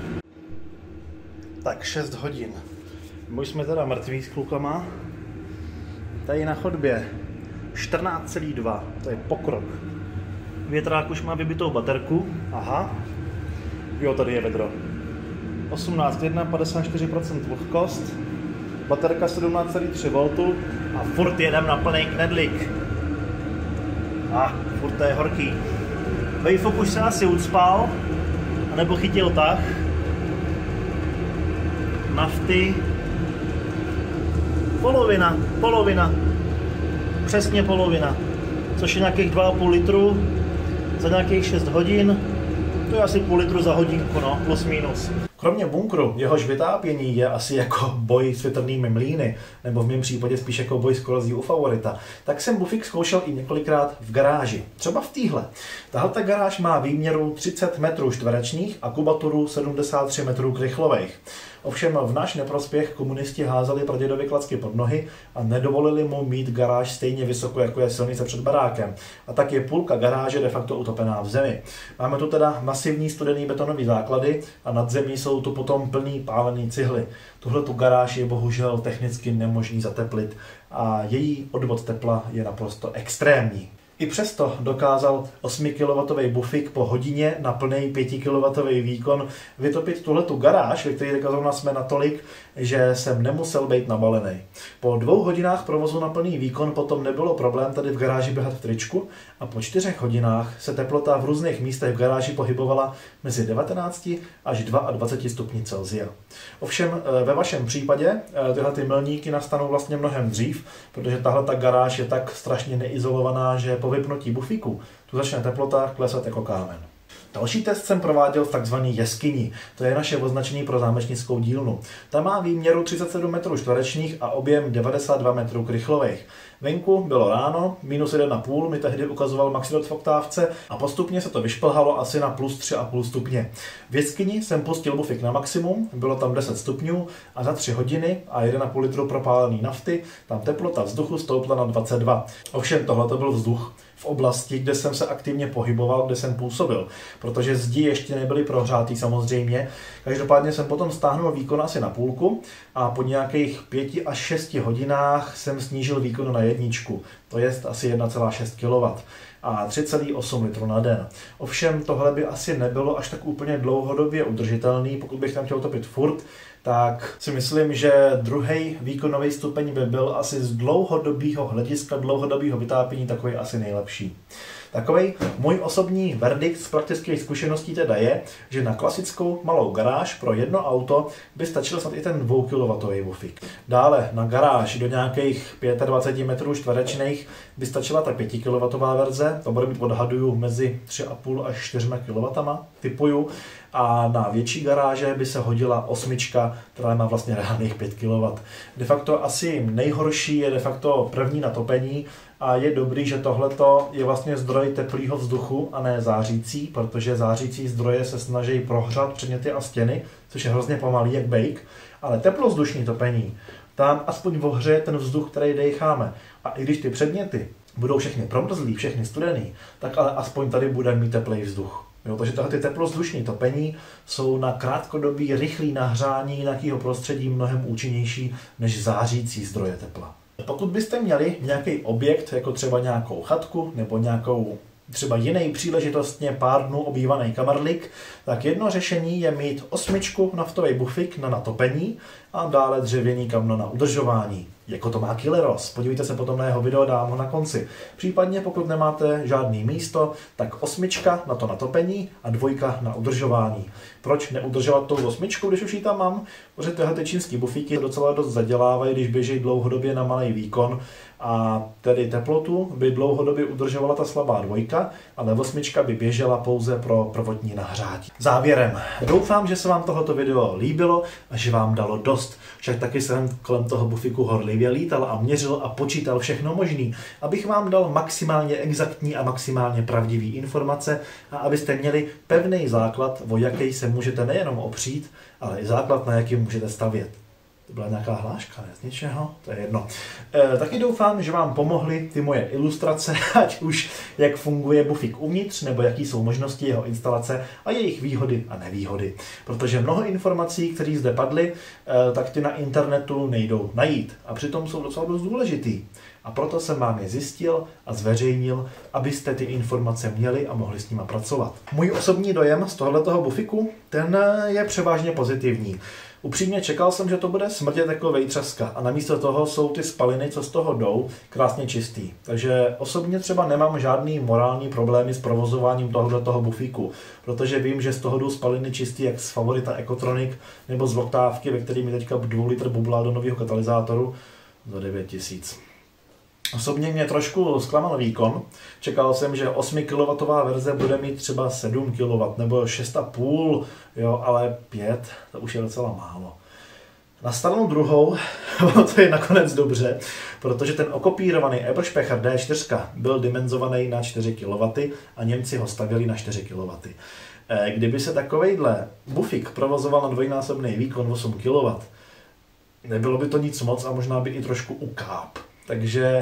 Tak 6 hodin. My jsme teda mrtví s klukama. Tady na chodbě 14,2, to je pokrok. Větrák už má vybitou baterku. Aha. Jo, tady je vedro. 18,1, 54% vlhkost. Baterka 17,3 V a furt jedem na plný knedlík. Furt to je horký. Vejfuk už se asi ucpal, anebo chytil tah. Nafty. Polovina. Přesně polovina. Což je nějakých 2,5 litru za nějakých 6 hodin. To je asi půl litru za hodinku, no, plus minus. Kromě bunkru, jehož vytápění je asi jako boj s větrnými mlýny, nebo v mém případě spíš jako boj s korozí u Favorita, tak jsem Bufik zkoušel i několikrát v garáži. Třeba v téhle. Tahle garáž má výměru 30 metrů čtverečních a kubaturu 73 metrů krychlových. Ovšem v náš neprospěch komunisti házeli pradědovi klacky pod nohy a nedovolili mu mít garáž stejně vysoko, jako je silnice před barákem. A tak je půlka garáže de facto utopená v zemi. Máme tu teda masivní studený betonový základy a nad zemí jsou tu potom plný pálený cihly. Tuhletu garáž je bohužel technicky nemožný zateplit a její odvod tepla je naprosto extrémní. I přesto dokázal 8 kW Bufik po hodině na plný 5 kW výkon vytopit tuhletu garáž, ve které zrovna jsme natolik, že jsem nemusel být nabalený. Po 2 hodinách provozu na plný výkon potom nebylo problém tady v garáži běhat v tričku a po 4 hodinách se teplota v různých místech v garáži pohybovala mezi 19 až 22 stupni Celsia. Ovšem ve vašem případě tyhle ty milníky nastanou vlastně mnohem dřív, protože tahle ta garáž je tak strašně neizolovaná, že po vypnutí Bufiku tu začne teplota klesat jako kámen. Další test jsem prováděl v takzvané jeskyni. To je naše označení pro zámečnickou dílnu. Ta má výměru 37 metrů čtverečních a objem 92 metrů krychlových. Venku bylo ráno, minus 1,5 mi tehdy ukazoval maxidot v oktávce a postupně se to vyšplhalo asi na plus 3,5 stupně. V jeskyni jsem pustil Bufik na maximum, bylo tam 10 stupňů a za 3 hodiny a 1,5 litru propálený nafty tam teplota vzduchu stoupla na 22. Ovšem tohle to byl vzduch v oblasti, kde jsem se aktivně pohyboval, kde jsem působil, protože zdi ještě nebyly prohřátý samozřejmě. Každopádně jsem potom stáhnul výkon asi na půlku a po nějakých 5 až 6 hodinách jsem snížil výkon na 1, to je asi 1,6 kW a 3,8 litru na den. Ovšem tohle by asi nebylo až tak úplně dlouhodobě udržitelný, pokud bych tam chtěl topit furt, tak si myslím, že druhý výkonový stupeň by byl asi z dlouhodobého hlediska, dlouhodobého vytápění takový asi nejlepší. Takovej můj osobní verdikt z praktických zkušeností teda je, že na klasickou malou garáž pro jedno auto by stačil snad i ten 2 kW Bufik. Dále na garáž do nějakých 25 metrů čtverečných by stačila ta 5 kW verze, to bude mít odhaduju mezi 3,5 až 4 kW, typuju, a na větší garáže by se hodila 8, která má vlastně reálných 5 kW. De facto asi nejhorší je de facto první natopení, a je dobrý, že tohleto je vlastně zdroj teplého vzduchu a ne zářící, protože zářící zdroje se snaží prohřát předměty a stěny, což je hrozně pomalý jak bake, ale teplovzdušní topení, tam aspoň ohřeje ten vzduch, který decháme. A i když ty předměty budou všechny promrzlý, všechny studený, tak ale aspoň tady bude mít teplý vzduch. Jo, takže tyhle teplozdušní topení jsou na krátkodobý rychlý nahřání nějakého prostředí mnohem účinnější než zářící zdroje tepla. Pokud byste měli nějaký objekt, jako třeba nějakou chatku nebo nějakou třeba jiný příležitostně pár dnů obývaný kamarlik, tak jedno řešení je mít 8 naftový bufik na natopení a dále dřevěný kamno na udržování. Jako to má Killeros. Podívejte se potom na jeho video, dám ho na konci. Případně pokud nemáte žádný místo, tak 8 na to natopení a 2 na udržování. Proč neudržovat tou 8, když už ji tam mám? Protože tyhle čínský bufíky docela dost zadělávají, když běží dlouhodobě na malý výkon a tedy teplotu by dlouhodobě udržovala ta slabá 2, ale 8 by běžela pouze pro prvotní nahřátí. Závěrem. Doufám, že se vám tohoto video líbilo a že vám dalo dost. Však taky jsem kolem toho bufiku horlivě lítal a měřil a počítal všechno možný, abych vám dal maximálně exaktní a maximálně pravdivý informace a abyste měli pevný základ, o jaký se můžete nejenom opřít, ale i základ, na jaký můžete stavět. To byla nějaká hláška, ne? Z něčeho? To je jedno. Taky doufám, že vám pomohly ty moje ilustrace, ať už jak funguje bufik uvnitř, nebo jaký jsou možnosti jeho instalace a jejich výhody a nevýhody. Protože mnoho informací, které zde padly, tak ty na internetu nejdou najít. A přitom jsou docela dost důležitý. A proto jsem vám je zjistil a zveřejnil, abyste ty informace měli a mohli s nimi pracovat. Můj osobní dojem z tohoto bufiku, ten je převážně pozitivní. Upřímně čekal jsem, že to bude smrdět jako vejtřeska a namísto toho jsou ty spaliny, co z toho jdou, krásně čistý. Takže osobně třeba nemám žádný morální problémy s provozováním tohoto bufíku, protože vím, že z toho jdou spaliny čistý jak z Favorita Ecotronic nebo z Octávky, ve který mi teďka 2 litr bublá do nového katalyzátoru za 9000. Osobně mě trošku zklamal výkon. Čekal jsem, že 8 kW verze bude mít třeba 7 kW nebo 6,5, jo, ale 5, to už je docela málo. Na stranu druhou, to je nakonec dobře, protože ten okopírovaný Eberspecher D4 byl dimenzovaný na 4 kW a Němci ho stavěli na 4 kW. Kdyby se takovejhle bufik provozoval na dvojnásobný výkon 8 kW, nebylo by to nic moc a možná by i trošku ukáp. Takže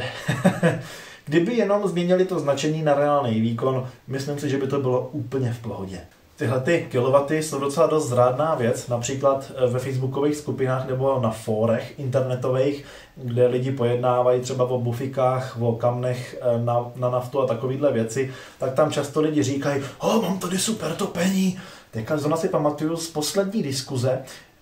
kdyby jenom změnili to značení na reálný výkon, myslím si, že by to bylo úplně v pohodě. Tyhle ty kilowaty jsou docela dost zrádná věc, například ve facebookových skupinách nebo na fórech internetových, kde lidi pojednávají třeba o bufikách, o kamnech na naftu a takovýhle věci, tak tam často lidi říkají, mám tady super topení. Teďka zrovna si pamatuju z poslední diskuze,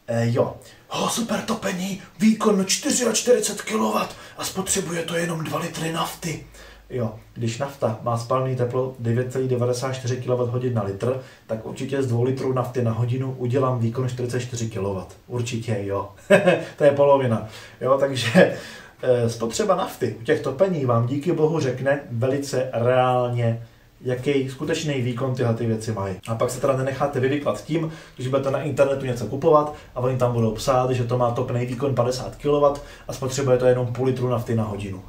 super topení, výkon 44 kW a spotřebuje to jenom 2 litry nafty. Jo, když nafta má spalný teplo 9,94 kWh na litr, tak určitě z 2 litrů nafty na hodinu udělám výkon 44 kW. Určitě jo. To je polovina. Jo, takže spotřeba nafty u těch topení vám díky bohu řekne velice reálně, jaký skutečný výkon tyhle ty věci mají. A pak se teda nenecháte vydyklat tím, když budete na internetu něco kupovat a oni tam budou psát, že to má topný výkon 50 kW a spotřebuje to jenom půl litru nafty na hodinu.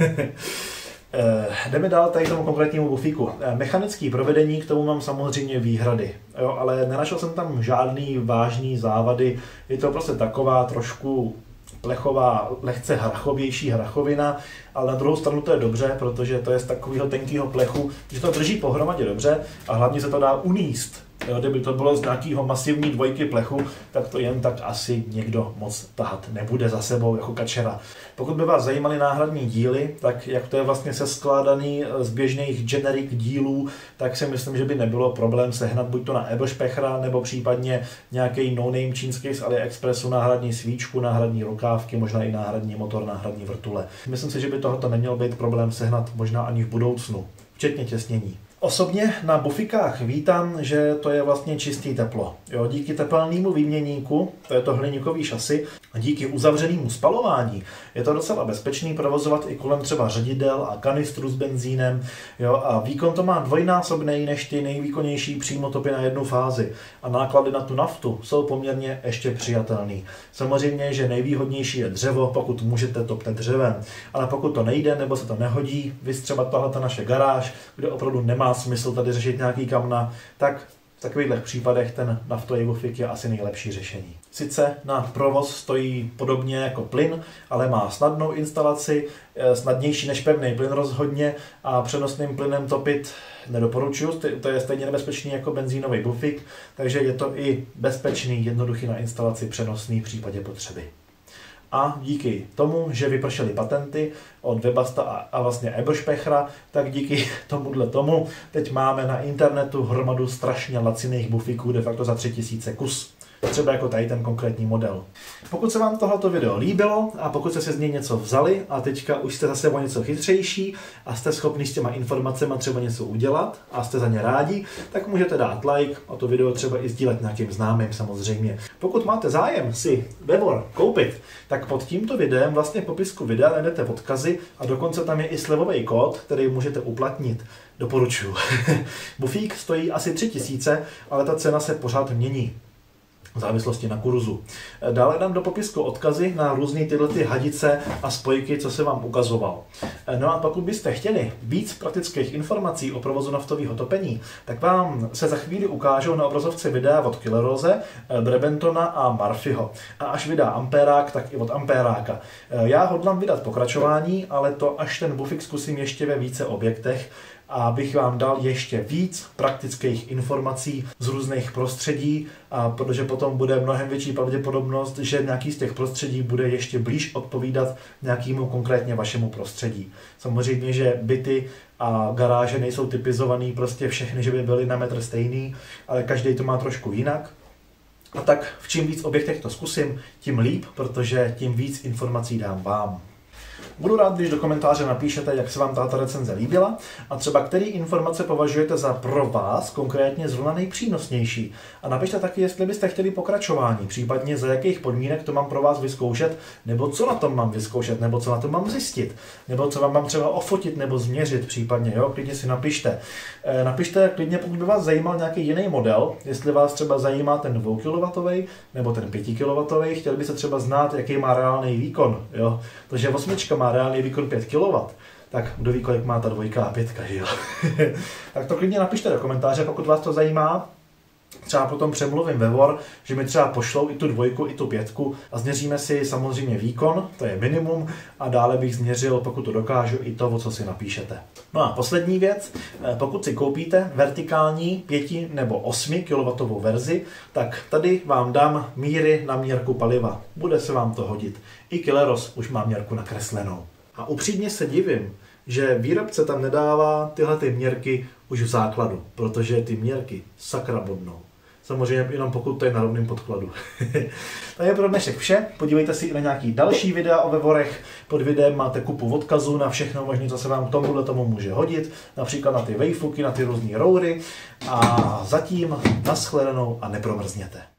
Jdeme dál tady k tomu konkrétnímu bufíku. Mechanické provedení, k tomu mám samozřejmě výhrady, jo, ale nenašel jsem tam žádný vážný závady. Je to prostě taková trošku plechová, lehce hrachovější hrachovina, ale na druhou stranu to je dobře, protože to je z takového tenkého plechu, že to drží pohromadě dobře a hlavně se to dá uníst. Jo, kdyby to bylo z nějakého masivní dvojky plechu, tak to jen tak asi někdo moc tahat nebude za sebou jako kačera. Pokud by vás zajímaly náhradní díly, tak jak to je vlastně seskládaný z běžných generic dílů, tak si myslím, že by nebylo problém sehnat buď to na Eberspechera, nebo případně nějaký no-name čínský z AliExpressu, náhradní svíčku, náhradní rukávky, možná i náhradní motor, náhradní vrtule. Myslím si, že by tohoto neměl být problém sehnat možná ani v budoucnu, včetně těsnění. Osobně na bufikách vítám, že to je vlastně čistý teplo. Jo, díky tepelnému výměníku, to je to hliníkový šasy, a díky uzavřenému spalování je to docela bezpečný provozovat i kolem třeba řadidel a kanistru s benzínem. Jo, a výkon to má dvojnásobný než ty nejvýkonnější přímotopy na jednu fázi. A náklady na tu naftu jsou poměrně ještě přijatelný. Samozřejmě, že nejvýhodnější je dřevo, pokud můžete topte dřevem. Ale pokud to nejde nebo se to nehodí, vys třeba tahle naše garáž, kde opravdu nemá smysl tady řešit nějaký kamna, tak v takovýchhle případech ten naftový bufik je asi nejlepší řešení. Sice na provoz stojí podobně jako plyn, ale má snadnou instalaci, snadnější než pevný plyn rozhodně a přenosným plynem topit nedoporučuju, to je stejně nebezpečný jako benzínový bufik, takže je to i bezpečný, jednoduchý na instalaci, přenosný v případě potřeby. A díky tomu, že vypršely patenty od Webasta a vlastně Eberspechera, tak díky tomu teď máme na internetu hromadu strašně laciných bufiků, de facto za 3000 kus. Třeba jako tady ten konkrétní model. Pokud se vám tohleto video líbilo a pokud jste si z něj něco vzali a teďka už jste zase o něco chytřejší a jste schopni s těma informacemi třeba něco udělat a jste za ně rádi, tak můžete dát like a to video třeba i sdílet nějakým známým samozřejmě. Pokud máte zájem si Vevor koupit, tak pod tímto videem vlastně v popisku videa najdete odkazy a dokonce tam je i slevový kód, který můžete uplatnit. Doporučuji. Bufík stojí asi 3000, ale ta cena se pořád mění v závislosti na kurzu. Dále dám do popisku odkazy na různé tyhle hadice a spojky, co se vám ukazoval. No a pokud byste chtěli víc praktických informací o provozu naftového topení, tak vám se za chvíli ukážou na obrazovce videa od Killerose, Brebentona a Murphyho. A až vydá Ampérák, tak i od Ampéráka. Já hodlám vydat pokračování, ale to až ten bufik zkusím ještě ve více objektech, a abych vám dal ještě víc praktických informací z různých prostředí, a protože potom bude mnohem větší pravděpodobnost, že nějaký z těch prostředí bude ještě blíž odpovídat nějakému konkrétně vašemu prostředí. Samozřejmě, že byty a garáže nejsou typizovaný prostě všechny, že by byly na metr stejný, ale každý to má trošku jinak. A tak v čím víc objektech to zkusím, tím líp, protože tím víc informací dám vám. Budu rád, když do komentáře napíšete, jak se vám tato recenze líbila a třeba který informace považujete za pro vás konkrétně zrovna nejpřínosnější. A napište taky, jestli byste chtěli pokračování, případně za jakých podmínek to mám pro vás vyzkoušet, nebo co na tom mám vyzkoušet, nebo co na tom mám zjistit, nebo co vám mám třeba ofotit nebo změřit případně, jo, klidně si napište. Napište klidně, pokud by vás zajímal nějaký jiný model, jestli vás třeba zajímá ten 2 kW nebo ten 5 kW, chtěli byste třeba znát, jaký má reálný výkon, jo, protože 8 má reálný výkon 5 kW, tak kdo ví, kolik má ta 2 a 5, jo. Tak to klidně napište do komentáře, pokud vás to zajímá. Třeba potom přemluvím Vevor, že mi třeba pošlou i tu 2, i tu 5 a změříme si samozřejmě výkon, to je minimum, a dále bych změřil, pokud to dokážu, i to, o co si napíšete. No a poslední věc, pokud si koupíte vertikální 5 nebo 8 kW verzi, tak tady vám dám míry na měrku paliva. Bude se vám to hodit. I Killeros už má měrku nakreslenou. A upřímně se divím, že výrobce tam nedává tyhle měrky už v základu, protože ty měrky sakra bodnou. Samozřejmě jenom pokud to je na rovném podkladu. To je pro dnešek vše. Podívejte si i na nějaký další videa o Vevorech. Pod videem máte kupu odkazů na všechno možné, co se vám k tomu může hodit. Například na ty vejfuky, na ty různé roury. A zatím nashledanou a nepromrzněte.